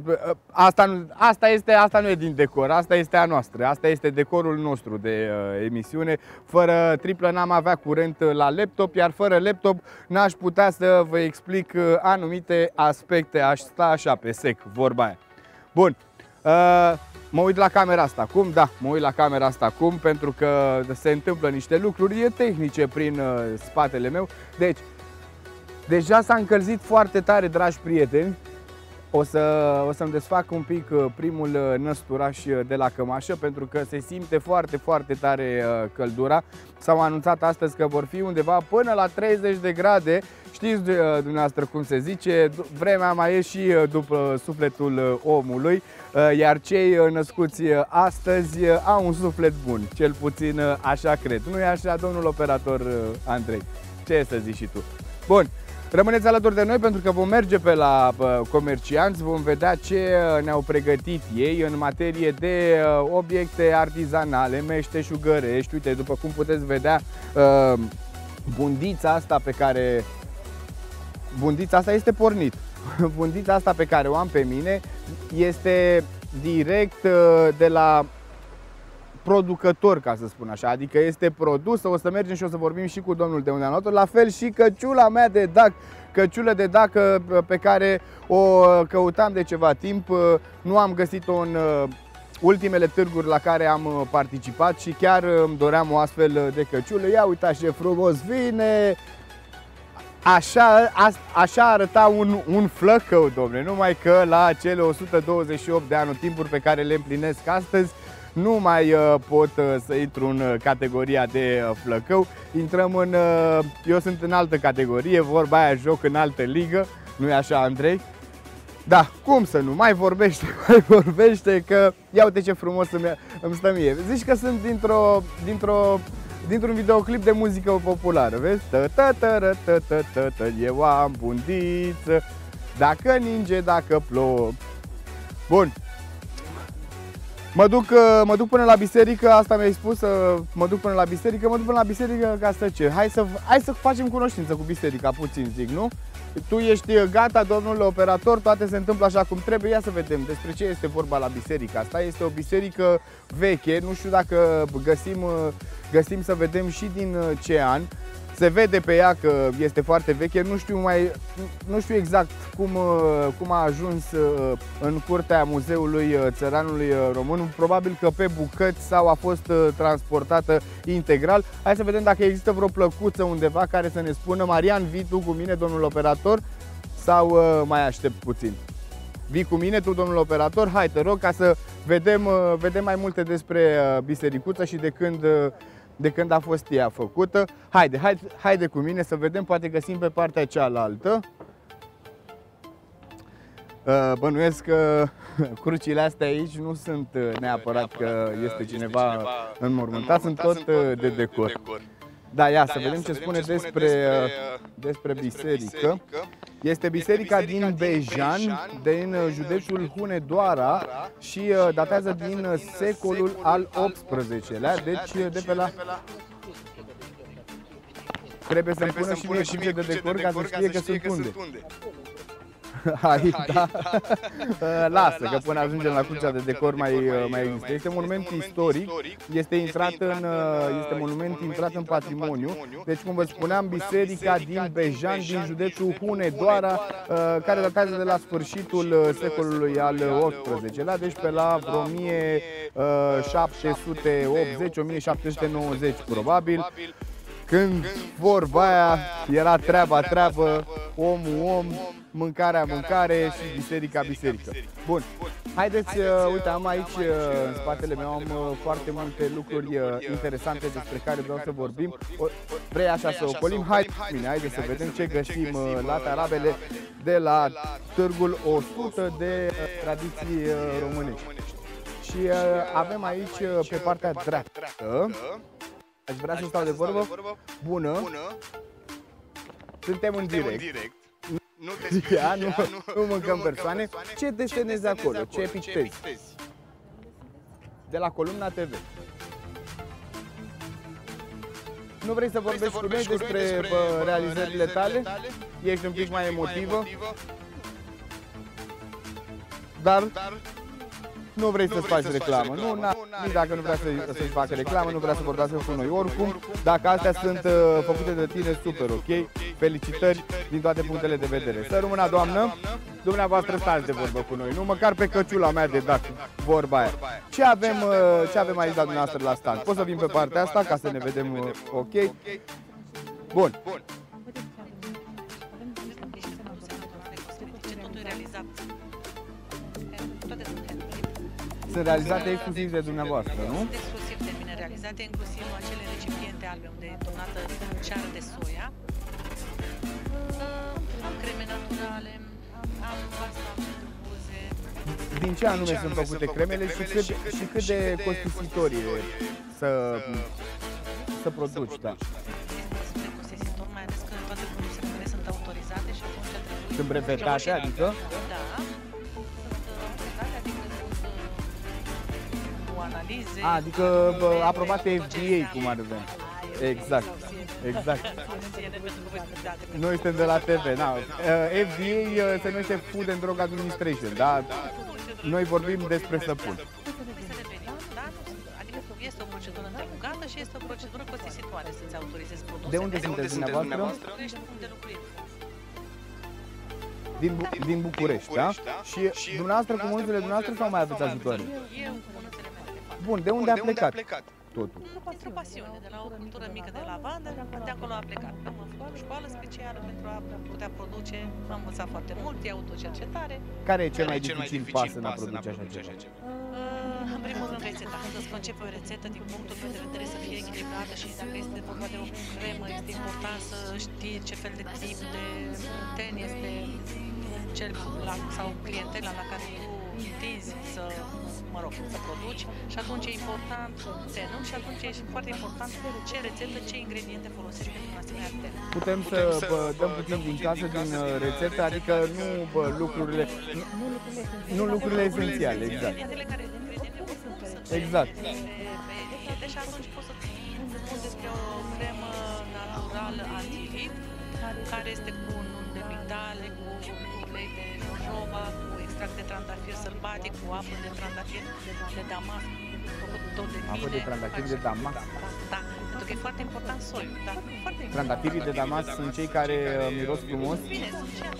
Asta nu e din decor, asta este a noastră. Asta este decorul nostru de emisiune. Fără triplă n-am avea curent la laptop, iar fără laptop n-aș putea să vă explic anumite aspecte. Aș sta așa pe sec, vorba aia. Bun. Mă uit la camera asta acum, da, mă uit la camera asta acum, pentru că se întâmplă niște lucruri tehnice prin spatele meu. Deci, deja s-a încălzit foarte tare, dragi prieteni. O să-mi desfac un pic primul năsturaș de la cămașă, pentru că se simte foarte tare căldura. S-au anunțat astăzi că vor fi undeva până la 30 de grade. Știți dumneavoastră cum se zice, vremea mai e și după sufletul omului, iar cei născuți astăzi au un suflet bun, cel puțin așa cred. Nu e așa, domnul operator Andrei? Ce să zici și tu? Bun. Rămâneți alături de noi, pentru că vom merge pe la comercianți, vom vedea ce ne-au pregătit ei în materie de obiecte artizanale, meșteșugărești. Uite, după cum puteți vedea, bundița asta pe care... Bundița asta este pornit. Bundița asta pe care o am pe mine este direct de la producător, ca să spun așa, adică este produsă. O să mergem și o să vorbim și cu domnul de unde am luat-o. La fel și căciula mea de dac, căciulă de dac pe care o căutam de ceva timp. Nu am găsit-o în ultimele târguri la care am participat și chiar îmi doream o astfel de căciulă. Ia uitați ce frumos vine! Așa arăta un flăcău, domne, numai că la cele 128 de anotimpuri pe care le împlinesc astăzi, nu mai pot să intru în categoria de flăcău. Intrăm în... Eu sunt în altă categorie, vorba aia, joc în altă ligă. Nu-i așa, Andrei? Da, cum să nu? Mai vorbește că... Ia uite ce frumos îmi stă mie. Zici că sunt dintr-un videoclip de muzică populară, vezi? Eu am bundiță, dacă ninge, dacă plouă. Bun. Mă duc până la biserică, asta mi-ai spus, mă duc până la biserică ca să ce? Hai să facem cunoștință cu biserica puțin, zic, nu? Tu ești gata, domnul operator, toate se întâmplă așa cum trebuie. Ia să vedem despre ce este vorba la biserica asta. Este o biserică veche, nu știu dacă găsim să vedem și din ce an. Se vede pe ea că este foarte veche, nu știu exact cum a ajuns în curtea Muzeului Țăranului Român, probabil că pe bucăți sau a fost transportată integral. Hai să vedem dacă există vreo plăcuță undeva care să ne spună. Marian, vii tu cu mine, domnul operator, sau mai aștept puțin? Vii cu mine tu, domnul operator? Hai, te rog, ca să vedem mai multe despre bisericuță și de când a fost ea făcută. Haide cu mine să vedem, poate găsim pe partea cealaltă. Bănuiesc că crucile astea aici nu sunt neapărat că este cineva înmormântat, sunt tot de decor. Da, ia să vedem ce spune despre biserică. Este biserica din Bejan, din județul Hunedoara și datează din secolul al XVIII-lea, deci de pe la... Trebuie să-mi pună și mie cruce de decor ca să știe că sunt unde. Aici, da. Lasă, că până ajungem la crucea de decor mai există. Este monument istoric, este monument intrat în patrimoniu. Deci, cum vă spuneam, biserica din Bejan, din județul Hunedoara, care datează de la sfârșitul secolului al XVIII-lea, deci pe la vreo 1780-1790 probabil. Când vorba aia era treabă, omul, mâncare și biserică. Bun, haideți, uite, am aici în spatele meu am foarte multe lucruri interesante despre care vreau să vorbim. Vrei așa să ocolim? Haideți să vedem ce găsim la tarabele de la Târgul 100 de tradiții românești. Și avem aici pe partea dreaptă. Aș vrea să stau de vorbă. Bună. Suntem în direct. Nu mâncăm persoane. Ce desenezi acolo? Ce pictezi? De la Columna TV. Nu vrei să vorbești cu noi despre realizările tale? Ești un pic mai emotivă? Dar nu vrei să-ți faci reclamă, nici dacă nu vrea să-ți facă reclamă, nu vrea să vorbească cu noi. Oricum, dacă astea sunt făcute de tine, super, ok? Felicitări din toate punctele de vedere. Să rămână, doamnă, dumneavoastră stați de vorbă cu noi, nu măcar pe căciula mea de dat vorba aia. Ce avem aici la dumneavoastră la stand? Poți să vin pe partea asta ca să ne vedem, ok? Bun. Sunt realizate exclusiv de dumneavoastră, nu? Sunt exclusiv de mine realizate, inclusiv acele recipiente albe unde e donată ceară de soia. Am creme naturale, am pasta pentru buze. Din ce anume sunt făcute cremele și cât de costisitor e să produci, da? Este destul de costisitor, mai ales că toate produsele mele sunt autorizate și atunci trebuie... Sunt brevetate, adică? Da. Analize. Adică aprobate FDA, cum ar veni. Exact. Noi suntem de la TV, FDA se numește Food and Drug Administration, da? Noi vorbim despre săpun. Adică este o procedură îndelungată și este o procedură costisitoare să-ți autorizezi produsele. De unde sunteți dumneavoastră? Din București, da? Și dumneavoastră cu mânuțele dumneavoastră sau mai aveți ajutoare? Eu cu mânuțele mele de fapt. Bun, de unde a plecat totul? Dintr-o pasiune, de la o cultură mică de lavandă, de acolo a plecat. Am făcut o școală specială pentru a putea produce, am învățat foarte mult, e autocercetare. Care e cel mai dificil pas în a produce așa ceva? În primul rând rețeta. Să-ți concepi o rețetă din punctul meu de vedere să fie echilibrată și dacă este vorba de o cremă, este important să știi ce fel de tip de gluten este cel sau clientela la care tu tinzi să produci și atunci e important glutenul și atunci e foarte important ce rețetă, ce ingrediente folosești pentru un asemenea gluten. Putem să dăm puțin din casă, din rețetă, adică nu lucrurile esențiale, exact. Exact. Deci atunci poți să spun despre o cremă naturală antivid, care este cu unt de migdale, cu ulei de jojoba, cu extract de trandafir sălbatic, cu apă de trandafir de damasc, făcut tot de mine. Apă de trandafir de damasc? Da, pentru că e foarte important soiul. Da, foarte important. Trandafirii de damasc sunt cei care miros frumos? Bine, sunt și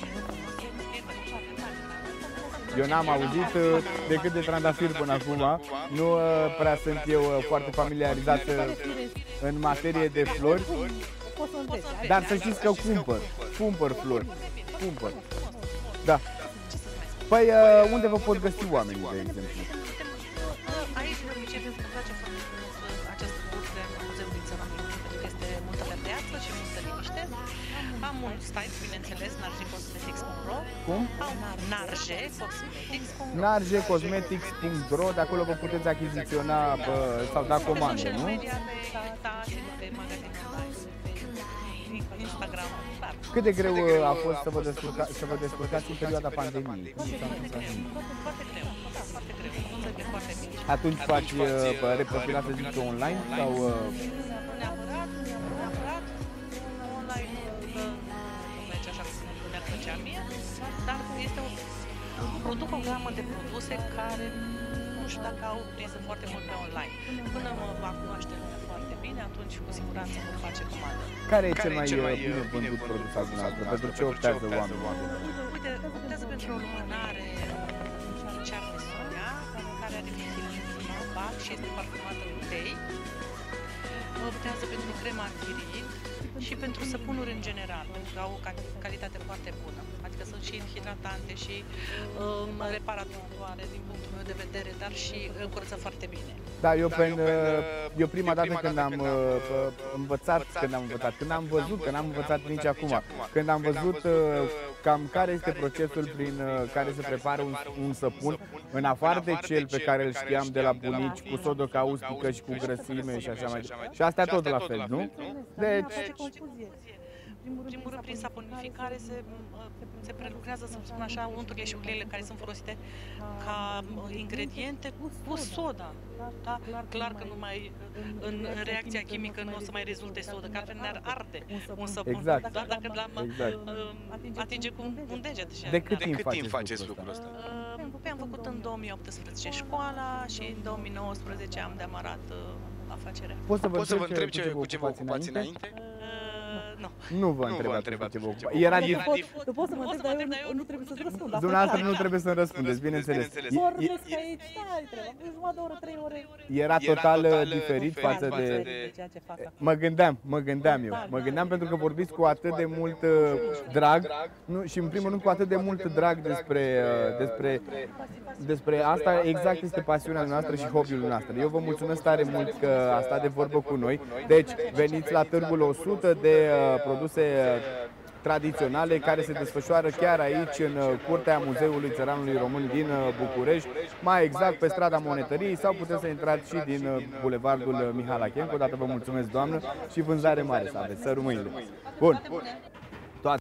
Eu n-am auzit decât de trandafir până acum. Nu prea sunt eu foarte familiarizat în materie de flori. Dar să știți că cumpăr flori. Cumpăr. Da. Păi unde vă pot găsi oamenii, de exemplu? Aici, de obicei, îmi place foarte frumos această bursă în Muzeul din Țărămâni, pentru că este multă verdeață și multă liniște. Am un site, bineînțeles, narjecosmetics.ro. Cum? narjecosmetics.ro. De acolo vă puteți achiziționa sau da comandă, nu? Pe magazin online, pe Instagram. Cât de greu a fost să vă descurcați în perioada pandemiei? Foarte greu, foarte greu. Foarte mici. Atunci faci reprofilat, să zic, online sau... Neapărat, online, nu merge așa cum mi-ar plăcea mie, dar cu produc o gamă de produse care nu știu dacă au prins foarte mult pe online. Până mă va cunoaște lumea foarte bine, atunci cu siguranță vor face comandă. Care e cel mai bine vândut produs al dumneavoastră? Pentru ce optează oamenii? Uite, optează pentru o lumânare cear de soia, care are fitilul bac și este parfumată cu tei. Optează pentru crema antirid și pentru săpunuri în general, pentru că au o calitate foarte bună. Adică sunt și hidratante și reparatoare din punctul meu de vedere, dar și curăță foarte bine. Da, eu prima dată când am învățat, când am văzut, că n-am învățat nici acum, când am văzut cam care este procesul prin care se prepară un săpun, în afară de cel pe care îl știam de la bunici, cu sodă caustică și cu grăsime și așa mai departe. Și astea tot la fel, nu? Deci... În primul rând, prin saponificare se prelucrează, să spun așa, unturile și uleiile care sunt folosite ca ingrediente cu soda. Da? Clar că în reacția chimică nu o să mai rezulte soda, că altfel ne-ar arde un săpun. Exact. Da? Dacă l-am atinge cu un deget. De cât timp faceți lucrul ăsta? Am făcut în 2018 școala și în 2019 am demarat afacerea. Pot să vă întreb cu ce vă ocupați înainte? Nu vă întrebați ce vă ocupați. Era tu poți să mă întreb, dar eu nu trebuie să-ți răspund. Dumneavoastră nu trebuie să-mi răspundeți, bineînțeles. Vorbesc aici, jumătate de oră, 3 ore. Era total diferit față de ceea ce fac acum. Mă gândeam pentru că vorbiți cu atât de mult drag și în primul rând cu atât de mult drag despre asta. Exact este pasiunea noastră și hobby-ul nostru. Eu vă mulțumesc tare mult că a stat de vorbă cu noi. Deci veniți la Târgul 100 de produse tradiționale care se desfășoară chiar aici în curtea Muzeului Țăranului Român din București, mai exact pe strada Monetăriei, sau puteți să intrați și din bulevardul Mihalache. Încă o dată vă mulțumesc, doamnă, și vânzare mare să aveți. Să rămâinile. Bun. Toate.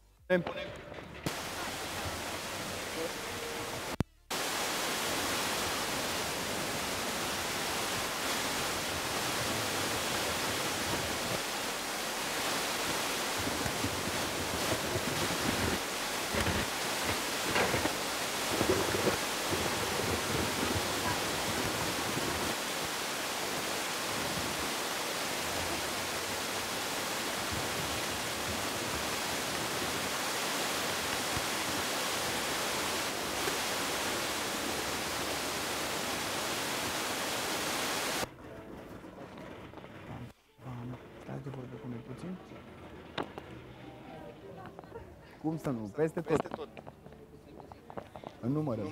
Cum să nu? Peste tot. Numărăm.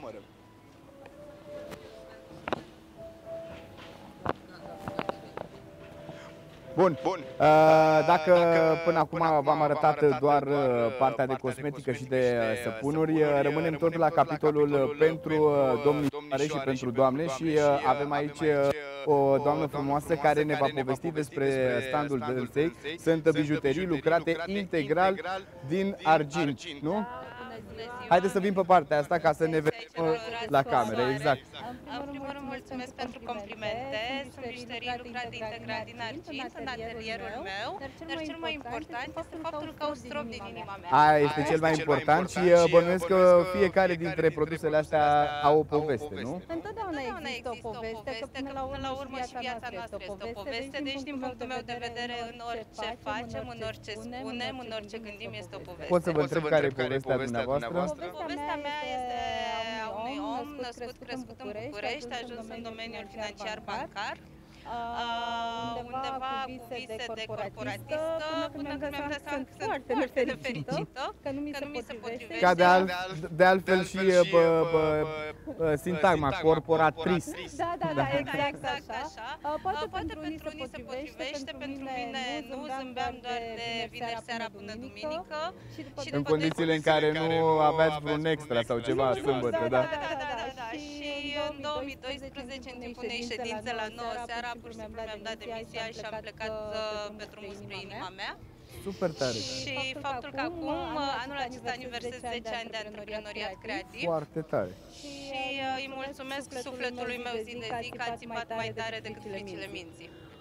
Bun. Dacă până acum v-am arătat doar partea de cosmetică și de săpunuri, rămânem tot la capitolul pentru domnișoare și pentru doamne și avem aici o doamnă frumoasă care ne va povesti despre standul dânsei. Sunt bijuterii lucrate integral din argint, nu? Haideți să vin pe partea asta ca să ne vedem la cameră, exact. În primul rând, mulțumesc pentru complimente. Sunt bijuterii lucrate integral din argint în atelierul meu, dar cel mai important este faptul că au strop din inima mea. Aia este cel mai important și bănuiesc că fiecare dintre produsele astea au o poveste, nu? Întotdeauna există o poveste, că până la urmă și viața noastră este o poveste, deci din punctul meu de vedere, în orice facem, în orice spunem, în orice gândim, este o poveste. Pot să vă întreb care e povestea dumneavoastră? Povestea mea este a unui om născut, crescut în București, a ajuns în domeniul financiar bancar, undeva cu vise de corporatistă, până când mi-am dat seama că sunt foarte nefericită, că nu mi se potrivește. Ca de altfel și sintagma, corporatrist. Da, exact așa. Poate pentru unii se potrivește, pentru mine nu, zâmbeam doar de vineri seara până duminică. În condițiile în care nu aveați vreun extra sau ceva sâmbătă, da? Și în 2012, în timpul unei ședințe la 9 seara, pur și simplu mi-am dat demisia și am plecat pe drumul spre inima mea. Super tare! Și faptul că acum, anul acesta, aniversez 10 ani de antreprenoriat creativ. Foarte tare! Și îi mulțumesc sufletului meu zi de zi că a țipat mai tare decât fricile minții.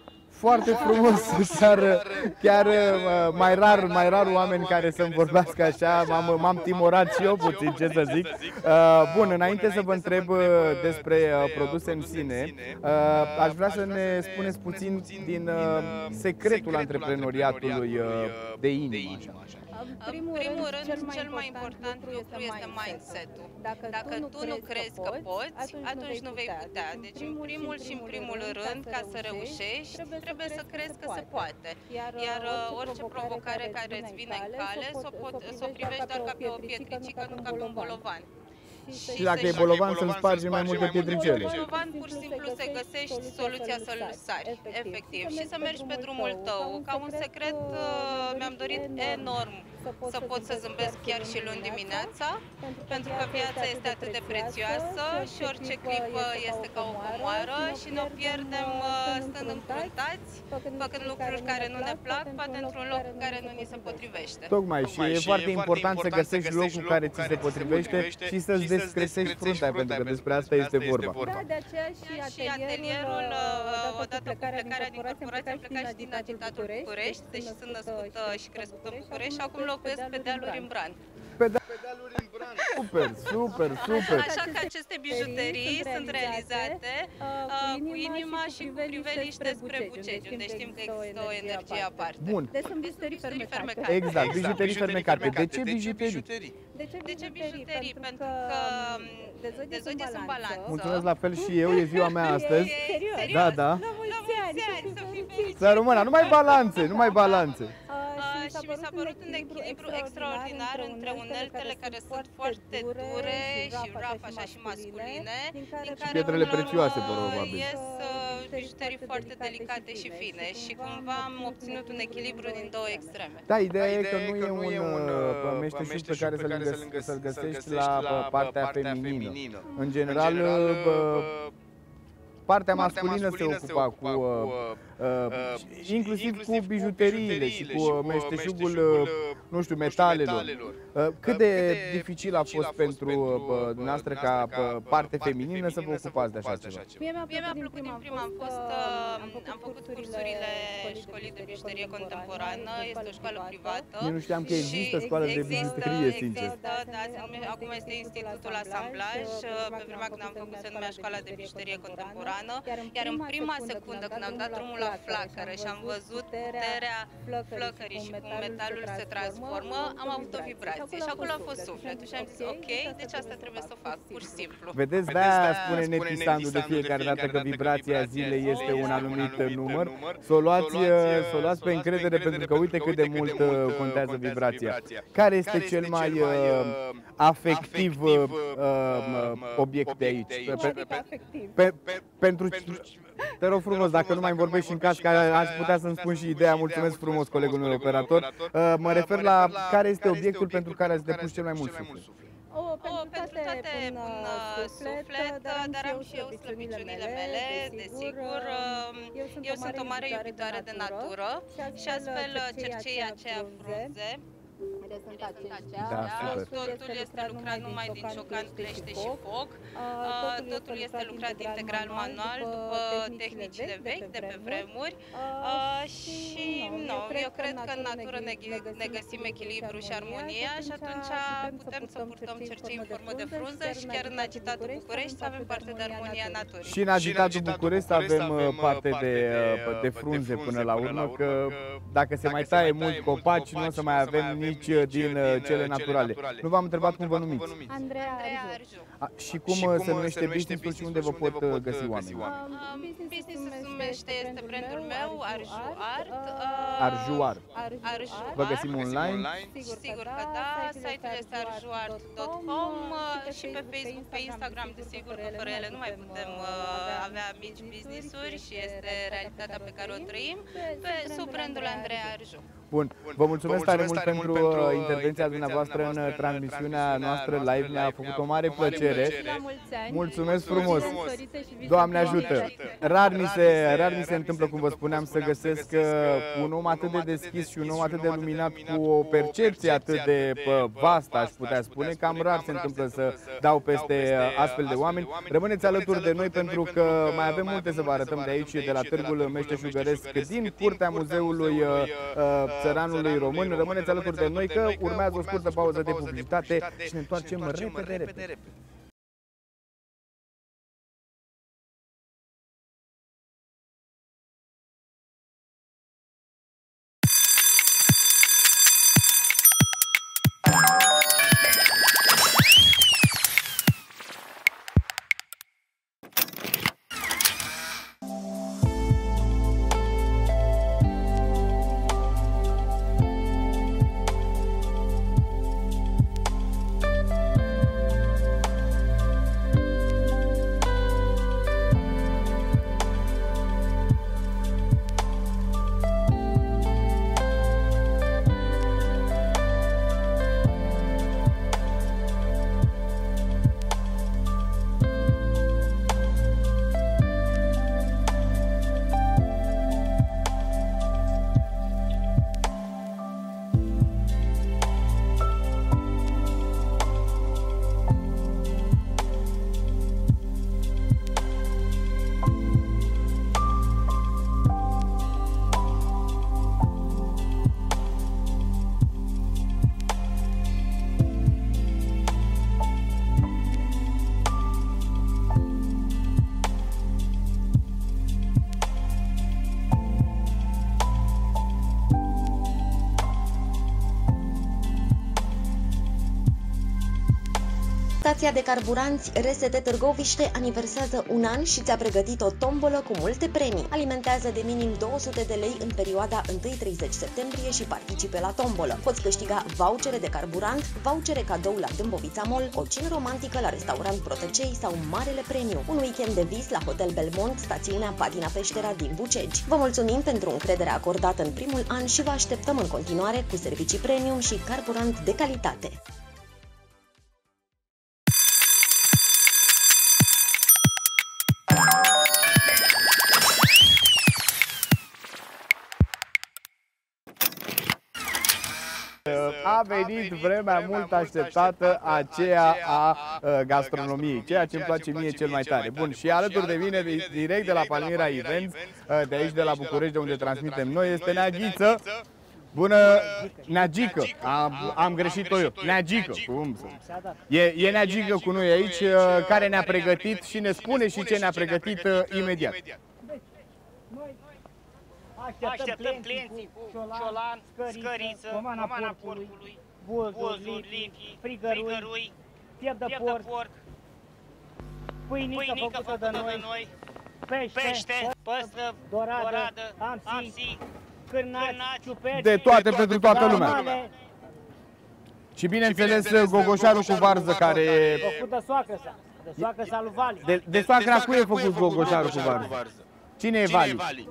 foarte frumos, chiar mai rar oameni care să-mi vorbească așa, m-am timorat și eu puțin, ce să zic. Bun, înainte să vă întreb despre produse în sine, aș vrea să ne spuneți puțin din secretul antreprenoriatului de inimă. În primul rând, cel mai important lucru este mindset-ul. Dacă tu nu crezi că poți, atunci nu vei putea. Deci, în primul rând, ca să reușești, trebuie să crezi că se poate. Iar orice provocare care îți vine în cale, să o privești doar ca pe o pietricică, nu ca pe un bolovan. Și dacă e bolovan, să-l spargi mai multe pietricele. Bolovan, pur și simplu, să găsești soluția să-l sari, efectiv, și să mergi pe drumul tău. Ca un secret, mi-am dorit enorm să pot să zâmbesc chiar și luni dimineața, pentru că viața este atât de prețioasă și orice clipă este ca o comoară și ne o pierdem stând încruntați, făcând lucruri care nu ne plac, poate într-un loc care nu ni se potrivește. Tocmai, și e foarte important să găsești locul care ți se potrivește și să-ți descresești fruntea, pentru că despre asta este vorba. Da, de aceea și atelierul, odată cu plecarea din corporație, am plecat și din agitatul București, deși sunt născută și crescută în București și acum locuiesc pe dealuri în Bran. Super! Așa că aceste bijuterii sunt realizate cu inima și cu priveliște spre Bucegi, unde știm că există o energie aparte. Bun. Deci sunt bijuterii fermecate. Exact, bijuterii fermecate. De ce bijuterii? De ce bijuterii? Pentru că de zodie sunt balanță. Mulțumesc la fel și eu, e ziua mea astăzi. Serios? Da. La mulți ani, să fii fericit. Să rămână, numai balanțe. Și mi s-a părut un echilibru extraordinar între uneltele care sunt foarte dure și raf, așa și masculine, din care pietrele prețioase, probabil. Ies bijuterii foarte delicate și fine și cumva am obținut un echilibru din două extreme. Da, ideea e că nu e un meșteșug pe care să-l găsești la partea feminină. În general, partea masculină se ocupa cu inclusiv cu bijuteriile și cu meșteșugul, nu știu, metalelor. Cât de dificil a fost pentru dumneavoastră ca parte feminină să vă ocupați de așa ceva? Mie mi-a plăcut din prima. Am făcut cursurile școlii de bijuterie contemporană, este o școală privată. Eu nu știam că există școală de bijuterie, sincer. Acum este Institutul Asamblaj, pe vremea când am făcut se numea Școala de Bijuterie Contemporană, iar în prima secundă când am dat drumul la flacără și am văzut puterea flăcării și cum metalul se transformă, am avut o vibrație și acolo a fost sufletul și am zis ok, deci asta trebuie să fac, pur și simplu. Vedeți, de-aia spune Neti Sandu de fiecare dată că vibrația zilei este un anumit număr. Să o luați pe încredere, pentru că uite cât de mult contează vibrația. Care este cel mai afectiv obiect de aici? Pentru te rog frumos, dacă nu mai vorbești în caz, că aș putea să-mi spun și ideea, mulțumesc frumos colegul meu operator, mă refer la care este obiectul pentru care ați depus cel mai mult suflet. Pentru toate pun suflet, dar am și eu slăbiciunile mele, desigur. Eu sunt o mare iubitoare de natură și astfel cercei aceea frunze. Sunt aceștia. Totul este lucrat numai din ciocan, clește și foc. Totul este lucrat integral manual după tehnicile vechi de pe vremuri. Și eu cred că în natură ne găsim echilibru și armonia și atunci putem să purtăm cercei în formă de frunză și chiar în agitatul București să avem parte de armonia naturii. Și în agitatul București avem parte de frunze până la urmă, că dacă se mai taie mult copaci, nu o să mai avem nici din cele naturale. Nu v-am întrebat cum vă numiți? Andreea Arju. Și cum se numește business-ul și unde vă pot găsi oamenii? Business-ul se numește, este brandul meu, Arju Art. Arju Art. Vă găsim online? Sigur că da. Site-ul este arjuart.com și pe Facebook, pe Instagram, desigur că fără ele nu mai putem avea mici business-uri și este realitatea pe care o trăim, sub brandul Andreea Arju. Bun, vă mulțumesc tare mult pentru intervenția dumneavoastră în transmisiunea noastră live. Ne-a făcut o mare plăcere. Mulțumesc frumos. Doamne ajută. Rar mi se întâmplă, cum vă spuneam, să găsesc un om atât de deschis și un om atât de luminat, cu o percepție atât de vastă, aș putea spune. Cam rar se întâmplă să dau peste astfel de oameni. Rămâneți alături de noi, pentru că mai avem multe să vă arătăm de aici, de la Târgul Meșteșugăresc, din curtea Muzeului Țăranului Român. Rămâneți alături de noi, că urmează o scurtă pauză de publicitate și ne întoarcem repede. Stația de carburanți RST Târgoviște aniversează un an și ți-a pregătit o tombolă cu multe premii. Alimentează de minim 200 de lei în perioada 1-30 septembrie și participe la tombolă. Poți câștiga vouchere de carburant, vouchere cadou la Dâmbovița Mall, o cină romantică la restaurant Protecei sau marele premiu, un weekend de vis la Hotel Belmont, stațiunea Padina Peștera din Bucegi. Vă mulțumim pentru încrederea acordată în primul an și vă așteptăm în continuare cu servicii premium și carburant de calitate. A venit vremea mult așteptată, aceea a gastronomiei, ceea ce îmi place mie cel mai tare. Bun, și alături de mine, direct de la Palmira Events, de aici de la București, de unde transmitem noi, este Neaghiță. Bună, Neagică, am greșit-o eu, Neagică, cum să? E Neagică cu noi aici, care ne-a pregătit și ne spune și ce ne-a pregătit imediat. Așteptăm clienții cu ciolan, scăriță, comana porcului, bulguri, lipi, frigărui, piept de porc, pâinică făcută de noi, pește, păstră, doradă, amsi, cârnați, ciuperci, de toate pentru toată lumea. Și bineînțeles gogoșarul cu varză, care e făcut de soacră sa, de soacră sa lui Vali. De soacra cui e făcut gogoșarul cu varză? Cine e Vali?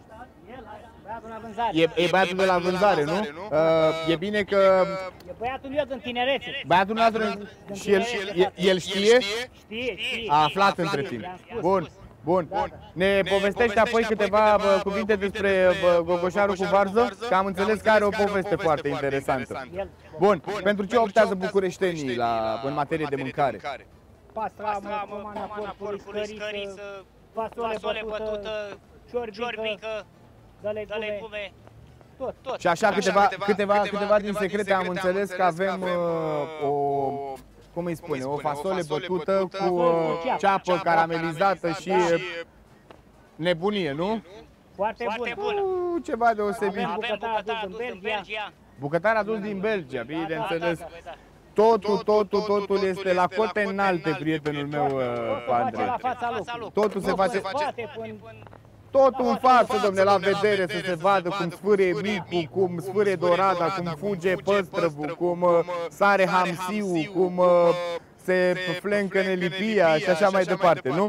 E băiatul de la vânzare, nu? E bine că... E băiatul meu din tinerețe. Băiatul nostru și el știe? Știe. A aflat între timp. Bun. Ne povestește apoi câteva cuvinte despre gogoșarul cu varză, că am înțeles că are o poveste foarte interesantă. Bun, pentru ce optează bucureștenii în materie de mâncare? Pastramă, comana porcului, scăriță, fasole bătută, ciorbică, de legume, tot. Și așa câteva din secrete am înțeles că avem cum îi spune, o fasole bătută cu ceapă caramelizată și nebunie, nu? Foarte bună. Ceva deosebit. Avem bucătar adus din Belgia. Bucătar adus din Belgia, bineînțeles. Totul este la cote înalte, prietenul meu, Andrei. Totul se face... Totul în față, domne, la vedere, să se vadă cum sfârie micul, cum sfârie dorada, cum fuge păstrăvul, cum sare hamsiu, cum se flencă nelipia și așa mai departe, nu?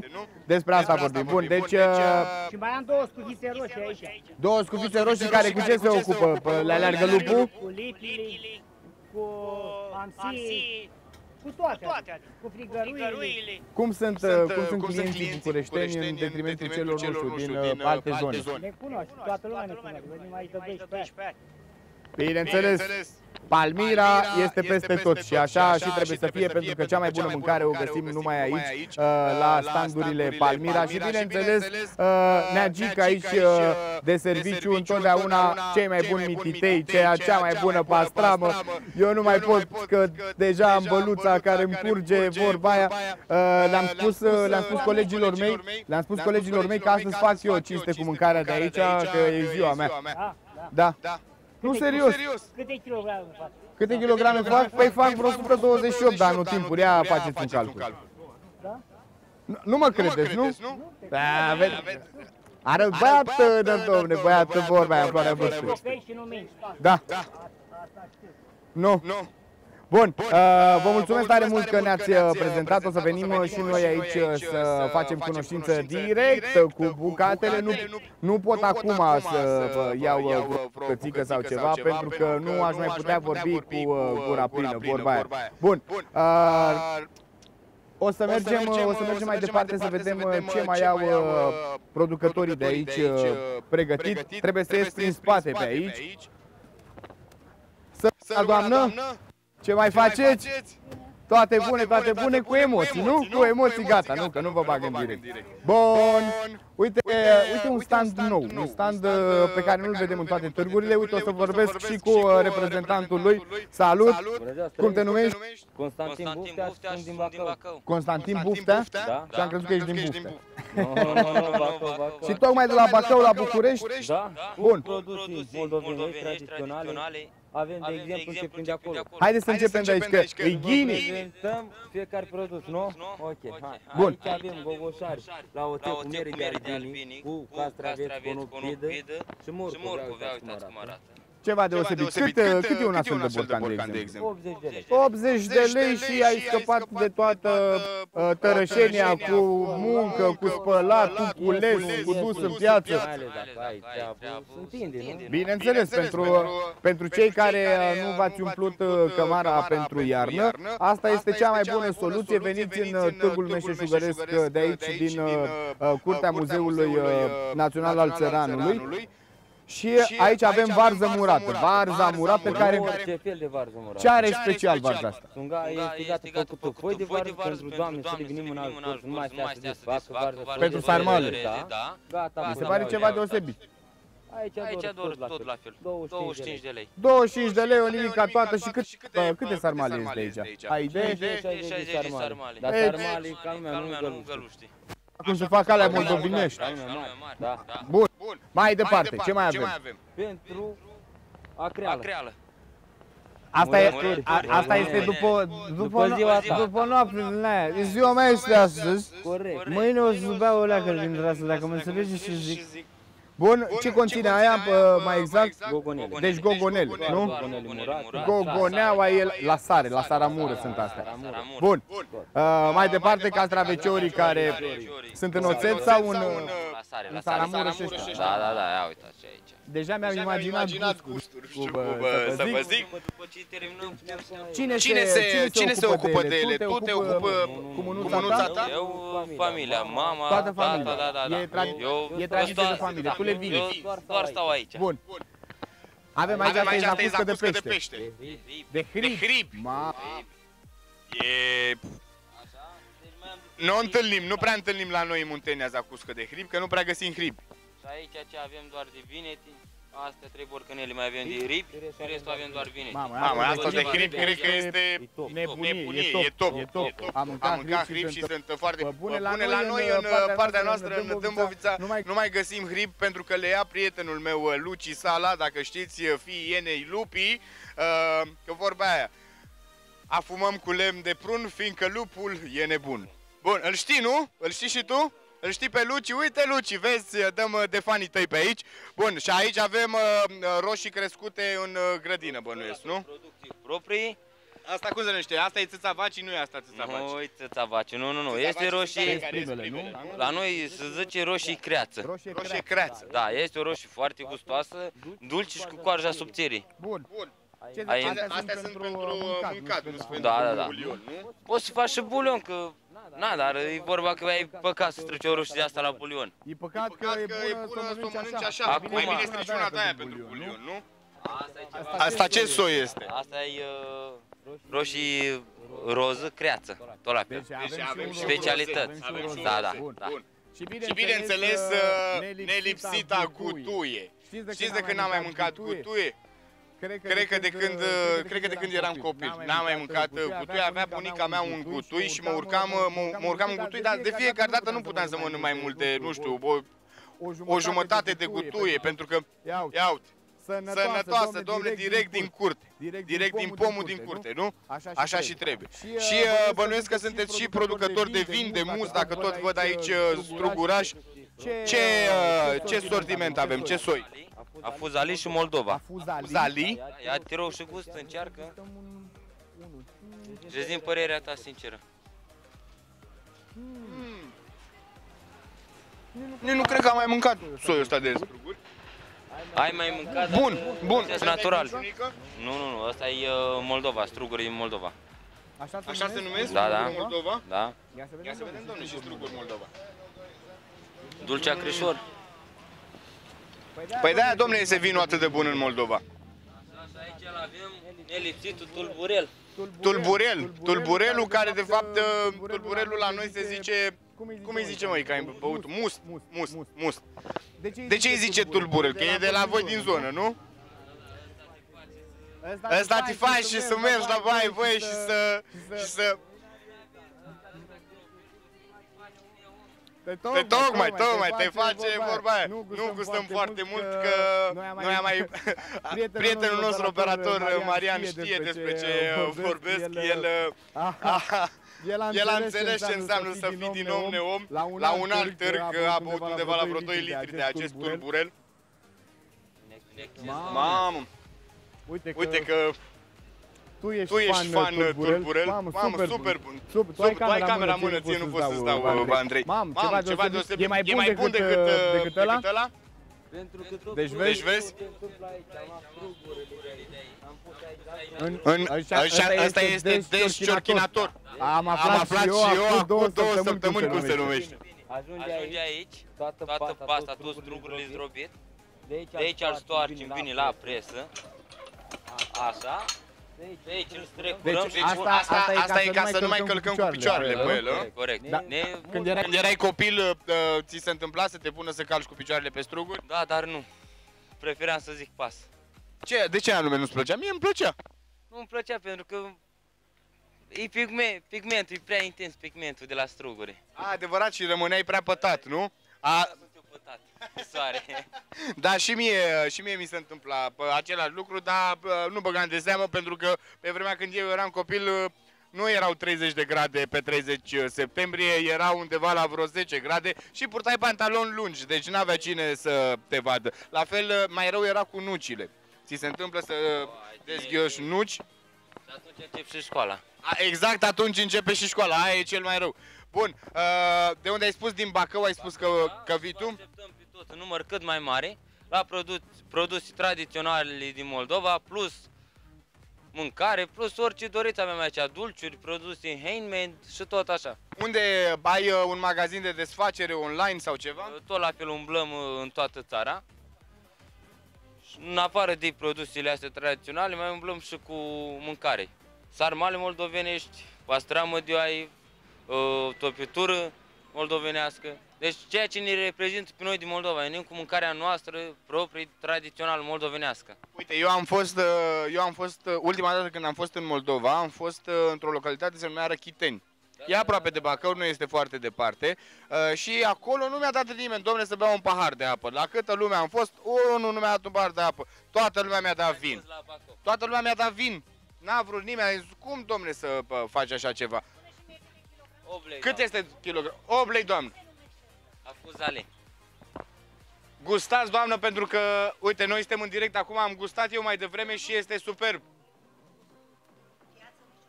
Despre asta vorbim. Bun, deci... Și mai am 2 scufițe roșii aici. 2 scufițe roșii care cu ce se ocupă? Le aleargă lupul? Cu lipile, cu amsii, cu toate, cu frigăruile. Cum sunt clienții bucureșteni în detrimentul celor, nu știu, din alte zone? Ne cunoaște, toată lumea ne cunoaște, venim aici de 12 ani. Bineînțeles, Palmira este peste tot și așa și trebuie să fie, pentru că cea mai bună mâncare o găsim numai aici, la standurile Palmira și bineînțeles Neagica aici de serviciu, întotdeauna cei mai buni mititei, cea mai bună pastramă. Eu nu mai pot, că deja am băluța care îmi curge vorba aia. Le-am spus colegilor mei că astăzi fac eu cinste cu mâncarea de aici, că e ziua mea. Da. Nu, serios. Câte kilograme faci? Câte kilograme fac? Păi fac vreo 128 de anotimpuri, ia faceți un calcul. Da? Nu mă credeți, nu? Da, arăt băiată, domne, băiată, vorba aia în floarea vârstei. Da. Nu. Bun, vă mulțumesc tare mult că ne-ați prezentat, o să venim și noi aici să facem cunoștință directă cu bucatele. Nu pot acum să vă iau cățică sau ceva, pentru că nu aș mai putea vorbi cu gura plină, vorba aia. Bun, o să mergem mai departe să vedem ce mai au producătorii de aici pregătit. Trebuie să ies prin spate pe aici. Să doamnă! Ce mai faceți? Toate bune, cu emoții, nu? Cu emoții, gata, nu, că nu vă bag în direct. Bun! Uite un stand nou, un stand pe care nu-l vedem în toate târgurile. Uite, o să vorbesc și cu reprezentantul lui. Salut! Cum te numești? Constantin Buftea, sunt din Bacău. Constantin Buftea? Da. Și am crezut că ești din Buftea. Nu, Bacău. Și tocmai de la Bacău la București? Da. Bun. Produsii moldovenești tradiționale. Avem, de exemplu, începem de acolo. Haideți să începem de aici, că îi ghini. Prezentăm fiecare produs, nu? Ok, hai. Bun. Aici avem gogoșari la hotel cu mere de albini, cu castraveți, conopidă și morcove, uitați cum arată. Ceva deosebit. Cât e un astfel de borcan, de exemplu? 80 de lei. 80 de lei și ai scăpat de toată tărășenia cu muncă, cu spălat, cu cules, cu dus în piață. Mai ales dacă ai treabă, întinde, nu? Bineînțeles, pentru cei care nu v-ați umplut cămara pentru iarnă, asta este cea mai bună soluție. Veniți în Târgul Meșteșugăresc de aici, din curtea Muzeului Național al Țăranului. Și aici avem varză murată. Varza murată care... Orice fel de varză murată. Ce are special varza asta? Este gata făcută foi de varză pentru doamne să le venim în ajutor, să nu mai stea să desfacă varza. Pentru sarmale. Da. Gata. Mi se pare ceva deosebit. Aici doar tot la fel. 25 de lei. 25 de lei, o nimica toată. Și câte sarmale este aici? Ai idee? 60 de sarmale. Dar sarmale ca lumea nu găluște. Cum se fac alea moldovinești. Da. Bun. Mai departe, ce mai avem? Pentru acreală. Asta este după ziua ta. După noapte. Ziua mea este astăzi. Corect. Mâine o să beau o leacă dintre asta, dacă mă înțelegi și zic. Bun, ce conține aia, mai exact? Gogonele. Deci gogonele, nu? Gogoneaua e la sare, la saramură sunt astea. Bun. Mai departe, castraveciorii care sunt în oțet sau în saramură și ăștia. Da, ia uitați ce aici. Deja mi-am imaginat gusturi, să vă zic. Cine se ocupă de ele? Tu te ocupă cu mânuța ta? Eu, familia, mama, toată familia. Da. E tradiție de familie, tu le vinzi. Doar stau aici. Bun. Avem aici artezna de pește. De hrib. Nu prea întâlnim la noi în Muntenia zacuscă de hrib, că nu prea găsim hrib. Și aici ce avem doar de vineti, astea 3 borcanele mai avem de ribi și restul avem doar vineti. Mamă, asta de hrib cred că este nebunie, e top. Am mâncat hrib și sunt foarte bune. La noi, în partea noastră, în Dâmbovița, nu mai găsim hrib pentru că le ia prietenul meu, Luci Sala, dacă știți, fiii Ienei Lupii, că vorba aia. Afumăm cu lemn de prun, fiindcă lupul e nebun. Bun, îl știi, nu? Îl știi și tu? Îl știi pe Luci? Uite, Luci, vezi, dăm de fanii tăi pe aici. Bun, și aici avem roșii crescute în grădină, bănuiesc, nu? Producții proprii. Asta cum se numește? Asta e țâța vacii, nu e asta țâța vacii. Nu, e țâța vacii, nu. Este roșie. La noi se zice roșie creață. Roșie creață. Da, este o roșie foarte gustoasă, dulce și cu coarja subțirii. Bun. Astea sunt pentru mâncat, nu sunt pentru bulion, nu? Poți să faci și bulion, că... Na, dar e vorba că ai păcat să treci o roșie de asta la bulion. E păcat că e bună să o mănânci așa. Mai bine strici una de aia pentru bulion, nu? Asta ce soi este? Asta e roșii roză creață, tot la fel. Specialități. Da. Și bineînțeles nelipsita gutuie. Știți de când n-am mai mâncat gutuie? Cred că de când eram copil n-am mai mâncat gutui. Avea bunica mea un gutui și mă urcam în gutui, dar de fiecare dată nu puteam să mănânc mai multe, nu știu, o jumătate de gutuie, pentru că, ia uite, sănătoasă, domnule, direct din curte, direct din pomul din curte, nu? Așa și trebuie. Și bănuiesc că sunteți și producători de vin, de mus, dacă tot văd aici struguraș. Ce sortiment avem, ce soi? Afuzali și Moldova. Afuzali? Ia, te rog și gust, încearcă. Și zi-mi părerea ta sinceră. Nu cred că am mai mâncat soiul ăsta de struguri. Ai mai mâncat? Bun. Este natural. Nu, ăsta e Moldova, struguri din Moldova. Așa se numesc? Da. Moldova? Da. Ia să vedem, domnule, și struguri Moldova. Dulce acrișor. Păi de-aia, domnule, este vinul atât de bun în Moldova. Aici îl avem nelipsitul tulburel. Tulburelul care, de fapt, tulburelul la noi se zice... Cum îi zice, măi, că ai băut? Must. De ce îi zice tulburel? Că e de la voi din zonă, nu? Ăsta te faci și să mergi la baie, băi, și să... Tocmai, te face vorba aia. Nu gustăm foarte mult, că noi am mai... Prietenul nostru operator, Marian, știe despre ce vorbesc. El a înțeles ce înseamnă să fii din om neom. La un alt târg a băut undeva la vreo 2 litri de acest tulburel. Mamă! Uite că... Tu ești fan tulburel. Mamă, super bun. Tu ai camera în mână, ție nu pot să-ți dau, Andrei. Mamă, ceva deosebit. E mai bun decât ăla? Deci vezi? Ăsta este desciorchinator. Am aflat și eu acum 2 săptămâni cum se numește. Ajunge aici, toată pasta, toți strugurile zdrobit. De aici îl stoarcem bine la presă. Așa. De aici îl strecurăm. Deci asta e ca să nu mai călcăm cu picioarele pe el. Corect. Când erai copil, ți se întâmpla să te pună să calci cu picioarele pe struguri? Da, dar nu. Preferam să zic pas. De ce anume nu-ți plăcea? Mie îmi plăcea. Nu îmi plăcea pentru că e pigmentul, e prea intens pigmentul de la struguri. Adevărat, și rămâneai prea pătat, nu? Sunt eu pătat, soare. Da, și mie mi se întâmpla același lucru, dar nu băgam de seamă, pentru că pe vremea când eu eram copil nu erau 30 de grade pe 30 septembrie, erau undeva la vreo 10 grade și purtai pantaloni lungi, deci n-avea cine să te vadă. La fel, mai rău era cu nucile. Ți se întâmplă să dezghioși nuci? Și atunci începe și școala. Exact, atunci începe și școala, aia e cel mai rău. Bun, de unde ai spus? Din Bacău ai spus că vii tu? Așteptăm pe tot în număr cât mai mare, la produse tradiționale din Moldova, plus mâncare, plus orice doriți avem aici, dulciuri, produse handmade și tot așa. Unde ai un magazin de desfacere online sau ceva? Tot la fel umblăm în toată țara. În afară de produsele astea tradiționale, mai umblăm și cu mâncare. Sarmale moldovenești, pastramă de oaie, topitură moldovenească. Deci ceea ce ne reprezintă pe noi din Moldova, venim cu mâncarea noastră proprie, tradițional moldovenească. Uite, eu am fost ultima dată când am fost în Moldova, am fost într-o localitate se numea Răchiteni. E aproape de Bacău, nu este foarte departe. Și acolo nu mi-a dat nimeni, domnule, să beau un pahar de apă. La câtă lume am fost, unul nu mi-a dat un pahar de apă. Toată lumea mi-a dat vin. Toată lumea mi-a dat vin. N-a vrut nimeni, a zis, cum, domnule, să faci așa ceva? 8 lei, cât este kilogram? 8 lei, doamnă. Afuzale. Gustați, doamnă, pentru că, uite, noi suntem în direct acum, am gustat eu mai devreme și este superb.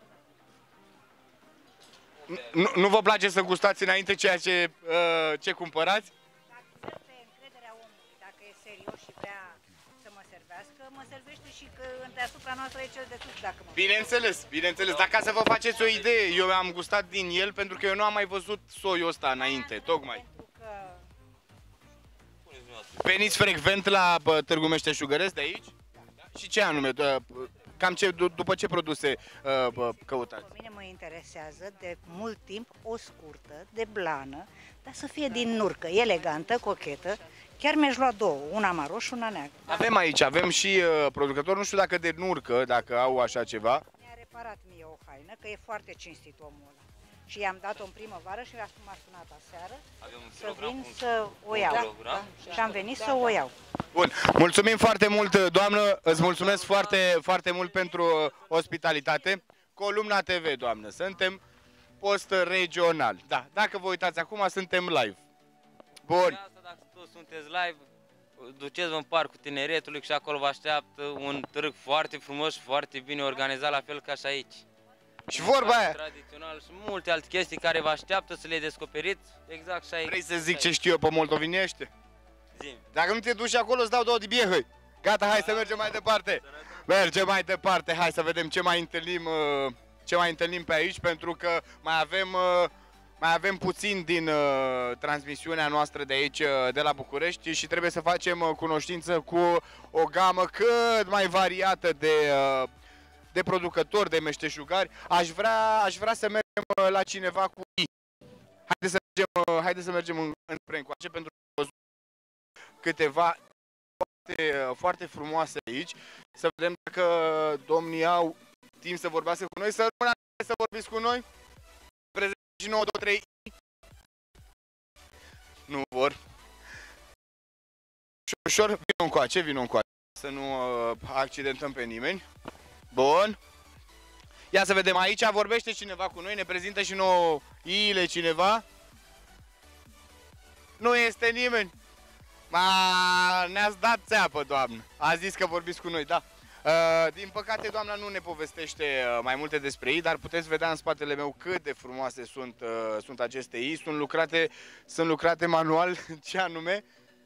Nu vă place să gustați înainte ceea ce cumpărați? Dacă pe încrederea omului, dacă e serios și vrea să mă servească, mă servește și că deasupra noastră e cel de sus, dacă mă... Bineînțeles, bineînțeles. Dar ca să vă faceți o idee, eu am gustat din el pentru că eu nu am mai văzut soiul ăsta înainte, tocmai. Veniți frecvent la Târgu Meșteșugăresc de aici? Și ce anume? Cam după ce produse căutați? Pe mine mă interesează de mult timp o scurtă, de blană, dar să fie din nurcă, elegantă, cochetă. Chiar mi-aș lua două, una maro și una neagră. Avem aici, avem și producători, nu știu dacă de nurcă, dacă au așa ceva. Mi-a reparat mie o haină, că e foarte cinstit omul ăla. Și i-am dat-o în primăvară și m-a sunat aseară să vin să o iau. Da? Și am venit să o iau. Bun, mulțumim foarte mult, doamnă, îți mulțumesc foarte mult pentru ospitalitate. Columna TV, doamnă, suntem post regional. Da, dacă vă uitați acum, suntem live. Bun. Dacă toți sunteți live, duceți-vă în Parcul Tineretului și acolo vă așteaptă un târg foarte frumos și foarte bine organizat, la fel ca și aici. Și vorba aia. Tradițional și multe alte chestii care vă așteaptă să le descoperiți exact și aici. Vrei să zic ce știu eu pe moldovinește? Dacă nu te duci acolo, îți dau două de biehăi. Gata, hai să mergem mai departe. Mergem mai departe, hai să vedem ce mai întâlnim pe aici, pentru că mai avem puțin din transmisiunea noastră de aici, de la București, și trebuie să facem cunoștință cu o gamă cât mai variată de producători, de meșteșugari. Aș vrea să mergem la cineva cu I. Haideți să mergem înspre încoace, pentru că am văzut câteva foarte frumoase aici. Să vedem dacă domnii au timp să vorbească cu noi. Să rămână să vorbiți cu noi. Prezent și 9, 2, 3. Nu vor. Ușor, vino încoace. Să nu accidentăm pe nimeni. Bun. Ia să vedem, aici vorbește cineva cu noi, ne prezintă și nouă iile cineva. Nu este nimeni. Ne-ați dat țeapă, doamnă. A zis că vorbiți cu noi, da. Din păcate, doamna nu ne povestește mai multe despre ei, dar puteți vedea în spatele meu cât de frumoase sunt aceste ii. Sunt lucrate manual, ce anume?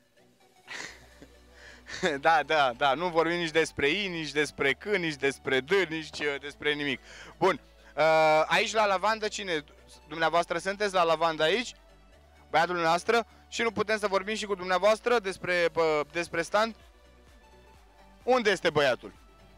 Da, nu vorbim nici despre ei, nici despre câini, nici despre nici despre nimic. Bun, aici la lavandă cine? Dumneavoastră sunteți la lavandă aici? Băiatul noastră? Și nu putem să vorbim și cu dumneavoastră despre stand? Unde este băiatul?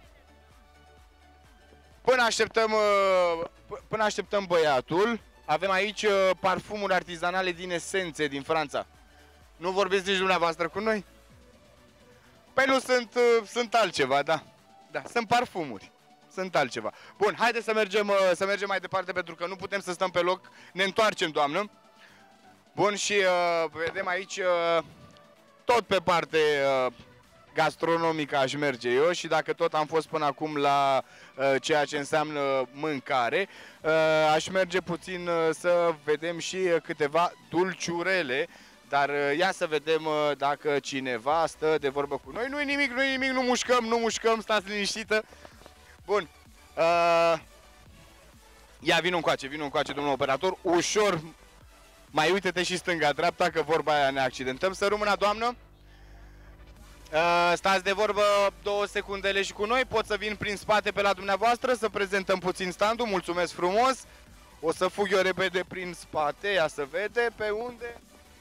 Până așteptăm băiatul, avem aici parfumuri artizanale din Esențe, din Franța. Nu vorbiți nici dumneavoastră cu noi? Păi nu, sunt altceva, da. Da, sunt parfumuri. Sunt altceva. Bun, haideți să mergem mai departe, pentru că nu putem să stăm pe loc. Ne întoarcem, doamnă. Bun, și vedem aici tot pe parte gastronomică aș merge eu, și dacă tot am fost până acum la ceea ce înseamnă mâncare, aș merge puțin să vedem și câteva dulciurele. Dar ia să vedem dacă cineva stă de vorbă cu noi. Nu-i nimic, nu mușcăm, stați liniștită. Bun. Ia, vino încoace, domnul operator. Ușor, mai uite-te și stânga-dreapta, că vorba aia ne accidentăm. Să rămână, doamnă. Stați de vorbă 2 secundele și cu noi. Pot să vin prin spate pe la dumneavoastră să prezentăm puțin standul. Mulțumesc frumos. O să fug eu repede prin spate. Ia să vede pe unde...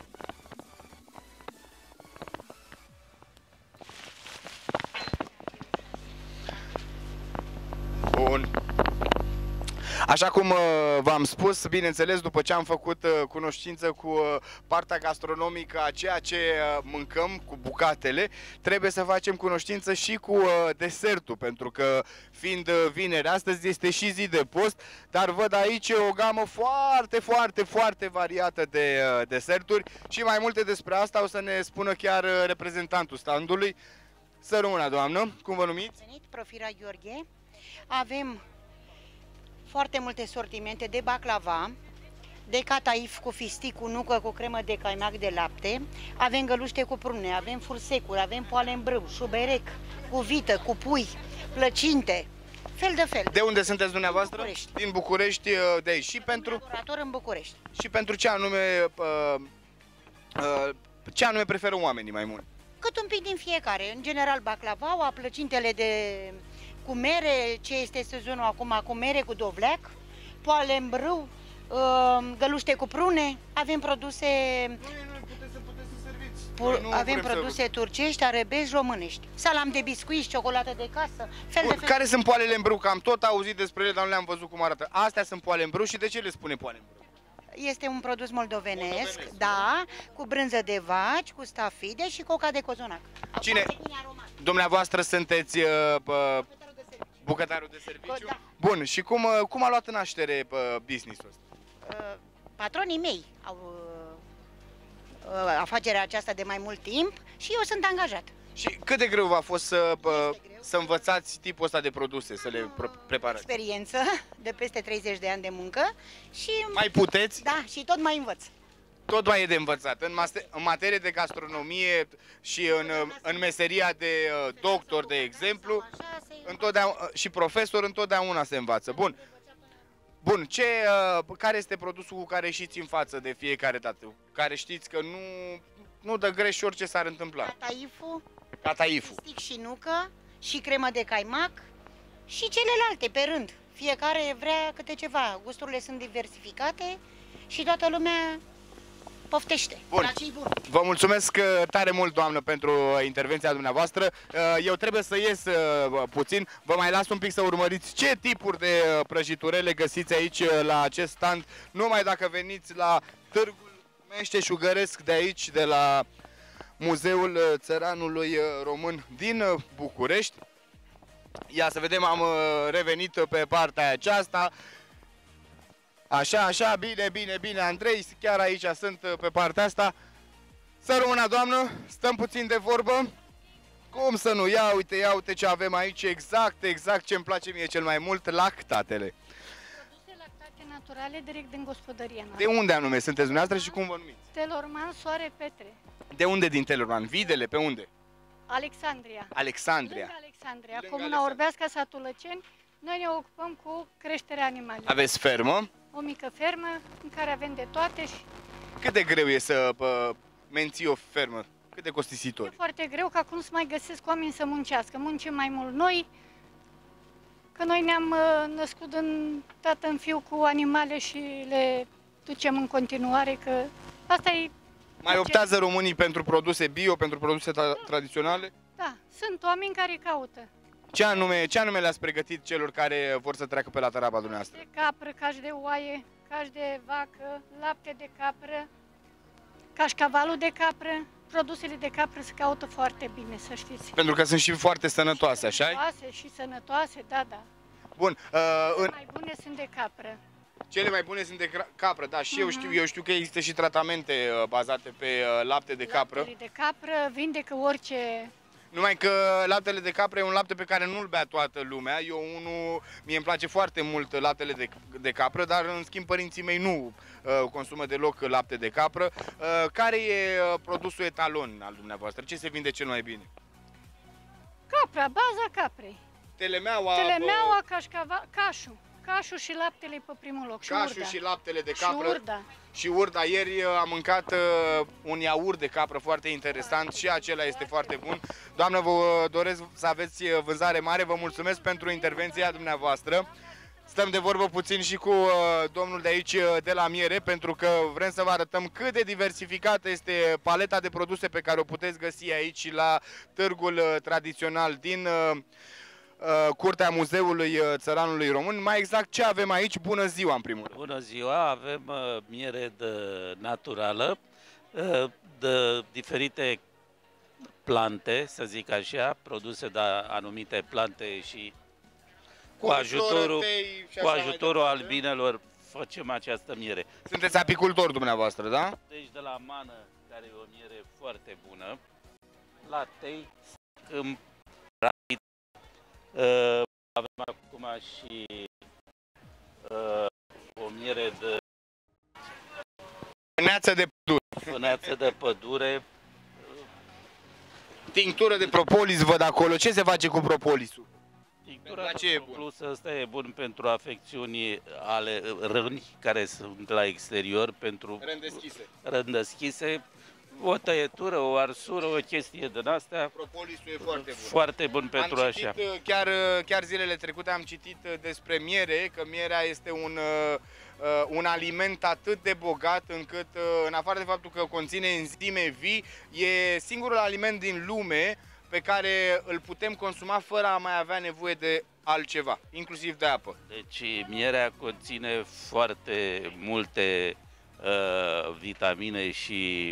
Bun. Așa cum v-am spus, bineînțeles, după ce am făcut cunoștință cu partea gastronomică a ceea ce mâncăm, cu bucatele, trebuie să facem cunoștință și cu desertul, pentru că fiind vineri, astăzi este și zi de post, dar văd aici o gamă foarte variată de deserturi, și mai multe despre asta o să ne spună chiar reprezentantul standului. Să rămână, doamnă, cum vă numiți? Profira Gheorghe. Avem foarte multe sortimente de baclava, de cataif cu fistic, cu nucă, cu cremă de caimac de lapte, avem găluște cu prune, avem fursecuri, avem poale în brâu, șuberec, cu vită, cu pui, plăcinte, Fel de fel. De unde sunteți dumneavoastră? București. Din București, de aici. Laborator în București. Și pentru ce anume preferă oamenii mai mult? Cât un pic din fiecare. În general baclavaua, plăcintele cu mere, ce este sezonul acum, cu mere, cu dovleac, poale în brâu, găluște cu prune. Avem produse... Avem produse turcești, arabești, românești. Salam de biscuiți, ciocolată de casă, fel de fel. Care sunt poalele în brâu? Că am tot auzit despre ele, dar nu le-am văzut cum arată. Astea sunt poale în brâu și de ce le spune poale în brâu? Este un produs moldovenesc, da, cu brânză de vaci, cu stafide și coca de cozonac. Cine? Dumneavoastră sunteți bucătarul de serviciu? Da. Bun, și cum a luat în naștere business-ul ăsta? Patronii mei au afacerea aceasta de mai mult timp și eu sunt angajat. Și cât de greu v-a fost să învățați tipul ăsta de produse, să le preparați? Experiență de peste 30 de ani de muncă și... Mai puteți? Da, și tot mai învăț. Tot mai e de învățat. În materie de gastronomie și în meseria de doctor, de exemplu, și profesor, întotdeauna se învață. Bun. Bun, care este produsul cu care ieșiți în față de fiecare dată? Care știți că nu dă greș orice s-ar întâmpla? Cataifu. Cataifu. Stic și nucă și cremă de caimac și celelalte pe rând. Fiecare vrea câte ceva. Gusturile sunt diversificate și toată lumea poftește. Bun. Vă mulțumesc tare mult, doamnă, pentru intervenția dumneavoastră. Eu trebuie să ies puțin. Vă mai las un pic să urmăriți ce tipuri de prăjiturele găsiți aici la acest stand. Numai dacă veniți la Târgul Meșteșugăresc de aici, de la Muzeul Țăranului Român din București. Ia să vedem, am revenit pe partea aceasta. Așa, bine, Andrei, chiar aici sunt pe partea asta. Să rămână, doamnă, stăm puțin de vorbă. Cum să nu? Ia uite ce avem aici, exact ce îmi place mie cel mai mult, lactatele. Produse lactate naturale direct din gospodăria noastră. De unde anume sunteți dumneavoastră și cum vă numiți? Telorman Soare Petre. De unde din Telorman? Videle, pe unde? Alexandria. Alexandria. Comuna Orbeasca, satul Lăceni. Noi ne ocupăm cu creșterea animalelor. Aveți fermă? O mică fermă în care avem de toate și... Cât de greu e să menții o fermă? Cât de costisitor? E foarte greu, că acum nu se mai găsesc oameni să muncească. Muncim mai mult noi, că noi ne-am născut tată în fiu cu animale și le ducem în continuare, că asta e... Mai optează românii pentru produse bio, pentru produse tradiționale? Da, sunt oameni care caută. Ce anume le-ați pregătit celor care vor să treacă pe la tăraba dumneavoastră? De capră, caș de oaie, caș de vacă, lapte de capră, cașcavalul de capră. Produsele de capră se caută foarte bine, să știți. Pentru că sunt și foarte sănătoase, așa? Sănătoase și sănătoase, da. Bun. Cele mai bune sunt de capră. Cele mai bune sunt de capră, da, și eu știu că există și tratamente bazate pe lapte de capră. Laptele de capră vindecă orice... Numai că laptele de capră e un lapte pe care nu-l bea toată lumea. Mie îmi place foarte mult laptele de capră, dar în schimb părinții mei nu consumă deloc lapte de capră. Care e produsul etalon al dumneavoastră? Ce se vinde cel mai bine? Capra, baza caprei. Telemeaua, cașul. Cașul și laptele pe primul loc. Cașul și laptele de capră. Și urda. Și urda. Ieri am mâncat un iaurt de capră foarte interesant și acela este foarte bun. Doamnă, vă doresc să aveți vânzare mare. Vă mulțumesc pentru intervenția dumneavoastră. Stăm de vorbă puțin și cu domnul de aici, de la miere, pentru că vrem să vă arătăm cât de diversificată este paleta de produse pe care o puteți găsi aici la târgul tradițional din Curtea Muzeului Țăranului Român. Mai exact, ce avem aici? Bună ziua, în primul rând! Bună ziua! Avem miere naturală, de diferite plante, să zic așa, produse de anumite plante și cu ajutorul albinelor facem această miere. Sunteți apicultor dumneavoastră, da? Deci de la mană, care e o miere foarte bună, la tei, avem acum și o miere de fâneață de pădure. Fâneață de pădure. Tinctură de propolis văd acolo. Ce se face cu propolisul? Tinctura plus ăsta e bun pentru afecțiuni ale răni care sunt la exterior, pentru răni deschise, o tăietură, o arsură, o chestie din astea. Propolisul e foarte bun. Foarte bun pentru așa. Chiar zilele trecute am citit despre miere, că mierea este un aliment atât de bogat încât, în afară de faptul că conține enzime vii, e singurul aliment din lume pe care îl putem consuma fără a mai avea nevoie de altceva, inclusiv de apă. Deci mierea conține foarte multe vitamine și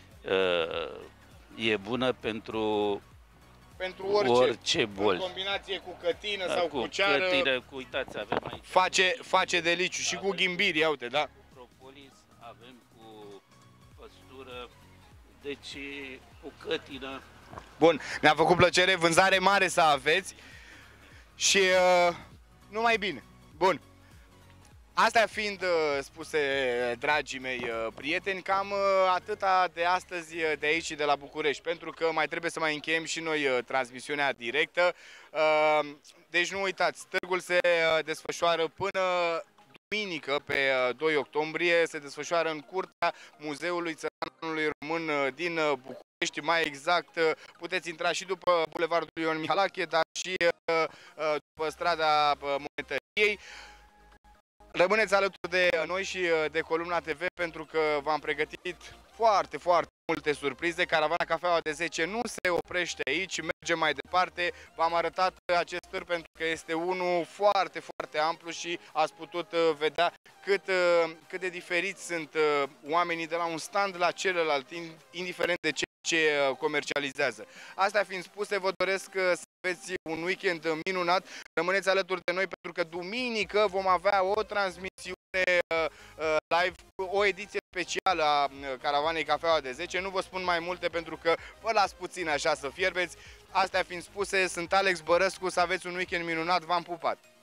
e bună pentru orice boli. În combinație cu cătină sau cu ceară. Cătină, uitați, avem aici. Face deliciu și cu ghimbiri, ia uite, da. Propolis, avem cu păstură, deci cu cătină. Bun, mi-a făcut plăcere, vânzare mare să aveți și numai bine. Bun. Astea fiind spuse, dragii mei prieteni, cam atâta de astăzi de aici și de la București, pentru că mai trebuie să mai încheiem și noi transmisiunea directă. Deci nu uitați, târgul se desfășoară până duminică, pe 2 octombrie, se desfășoară în curtea Muzeului Țăranului Român din București. Mai exact, puteți intra și după Bulevardul Ion Mihalache, dar și după strada Monetăriei. Rămâneți alături de noi și de Columna TV, pentru că v-am pregătit foarte multe surprize. Caravana Cafeaua de 10 nu se oprește aici, merge mai departe. V-am arătat acest târg pentru că este unul foarte amplu și ați putut vedea cât de diferiți sunt oamenii de la un stand la celălalt, indiferent de ce comercializează. Astea fiind spuse, vă doresc să aveți un weekend minunat. Rămâneți alături de noi, pentru că duminică vom avea o transmisiune live, o ediție specială a Caravanei Cafeaua de 10. Nu vă spun mai multe pentru că vă las puțin așa să fierbeți. Astea fiind spuse, sunt Alex Bărăscu, să aveți un weekend minunat, v-am pupat!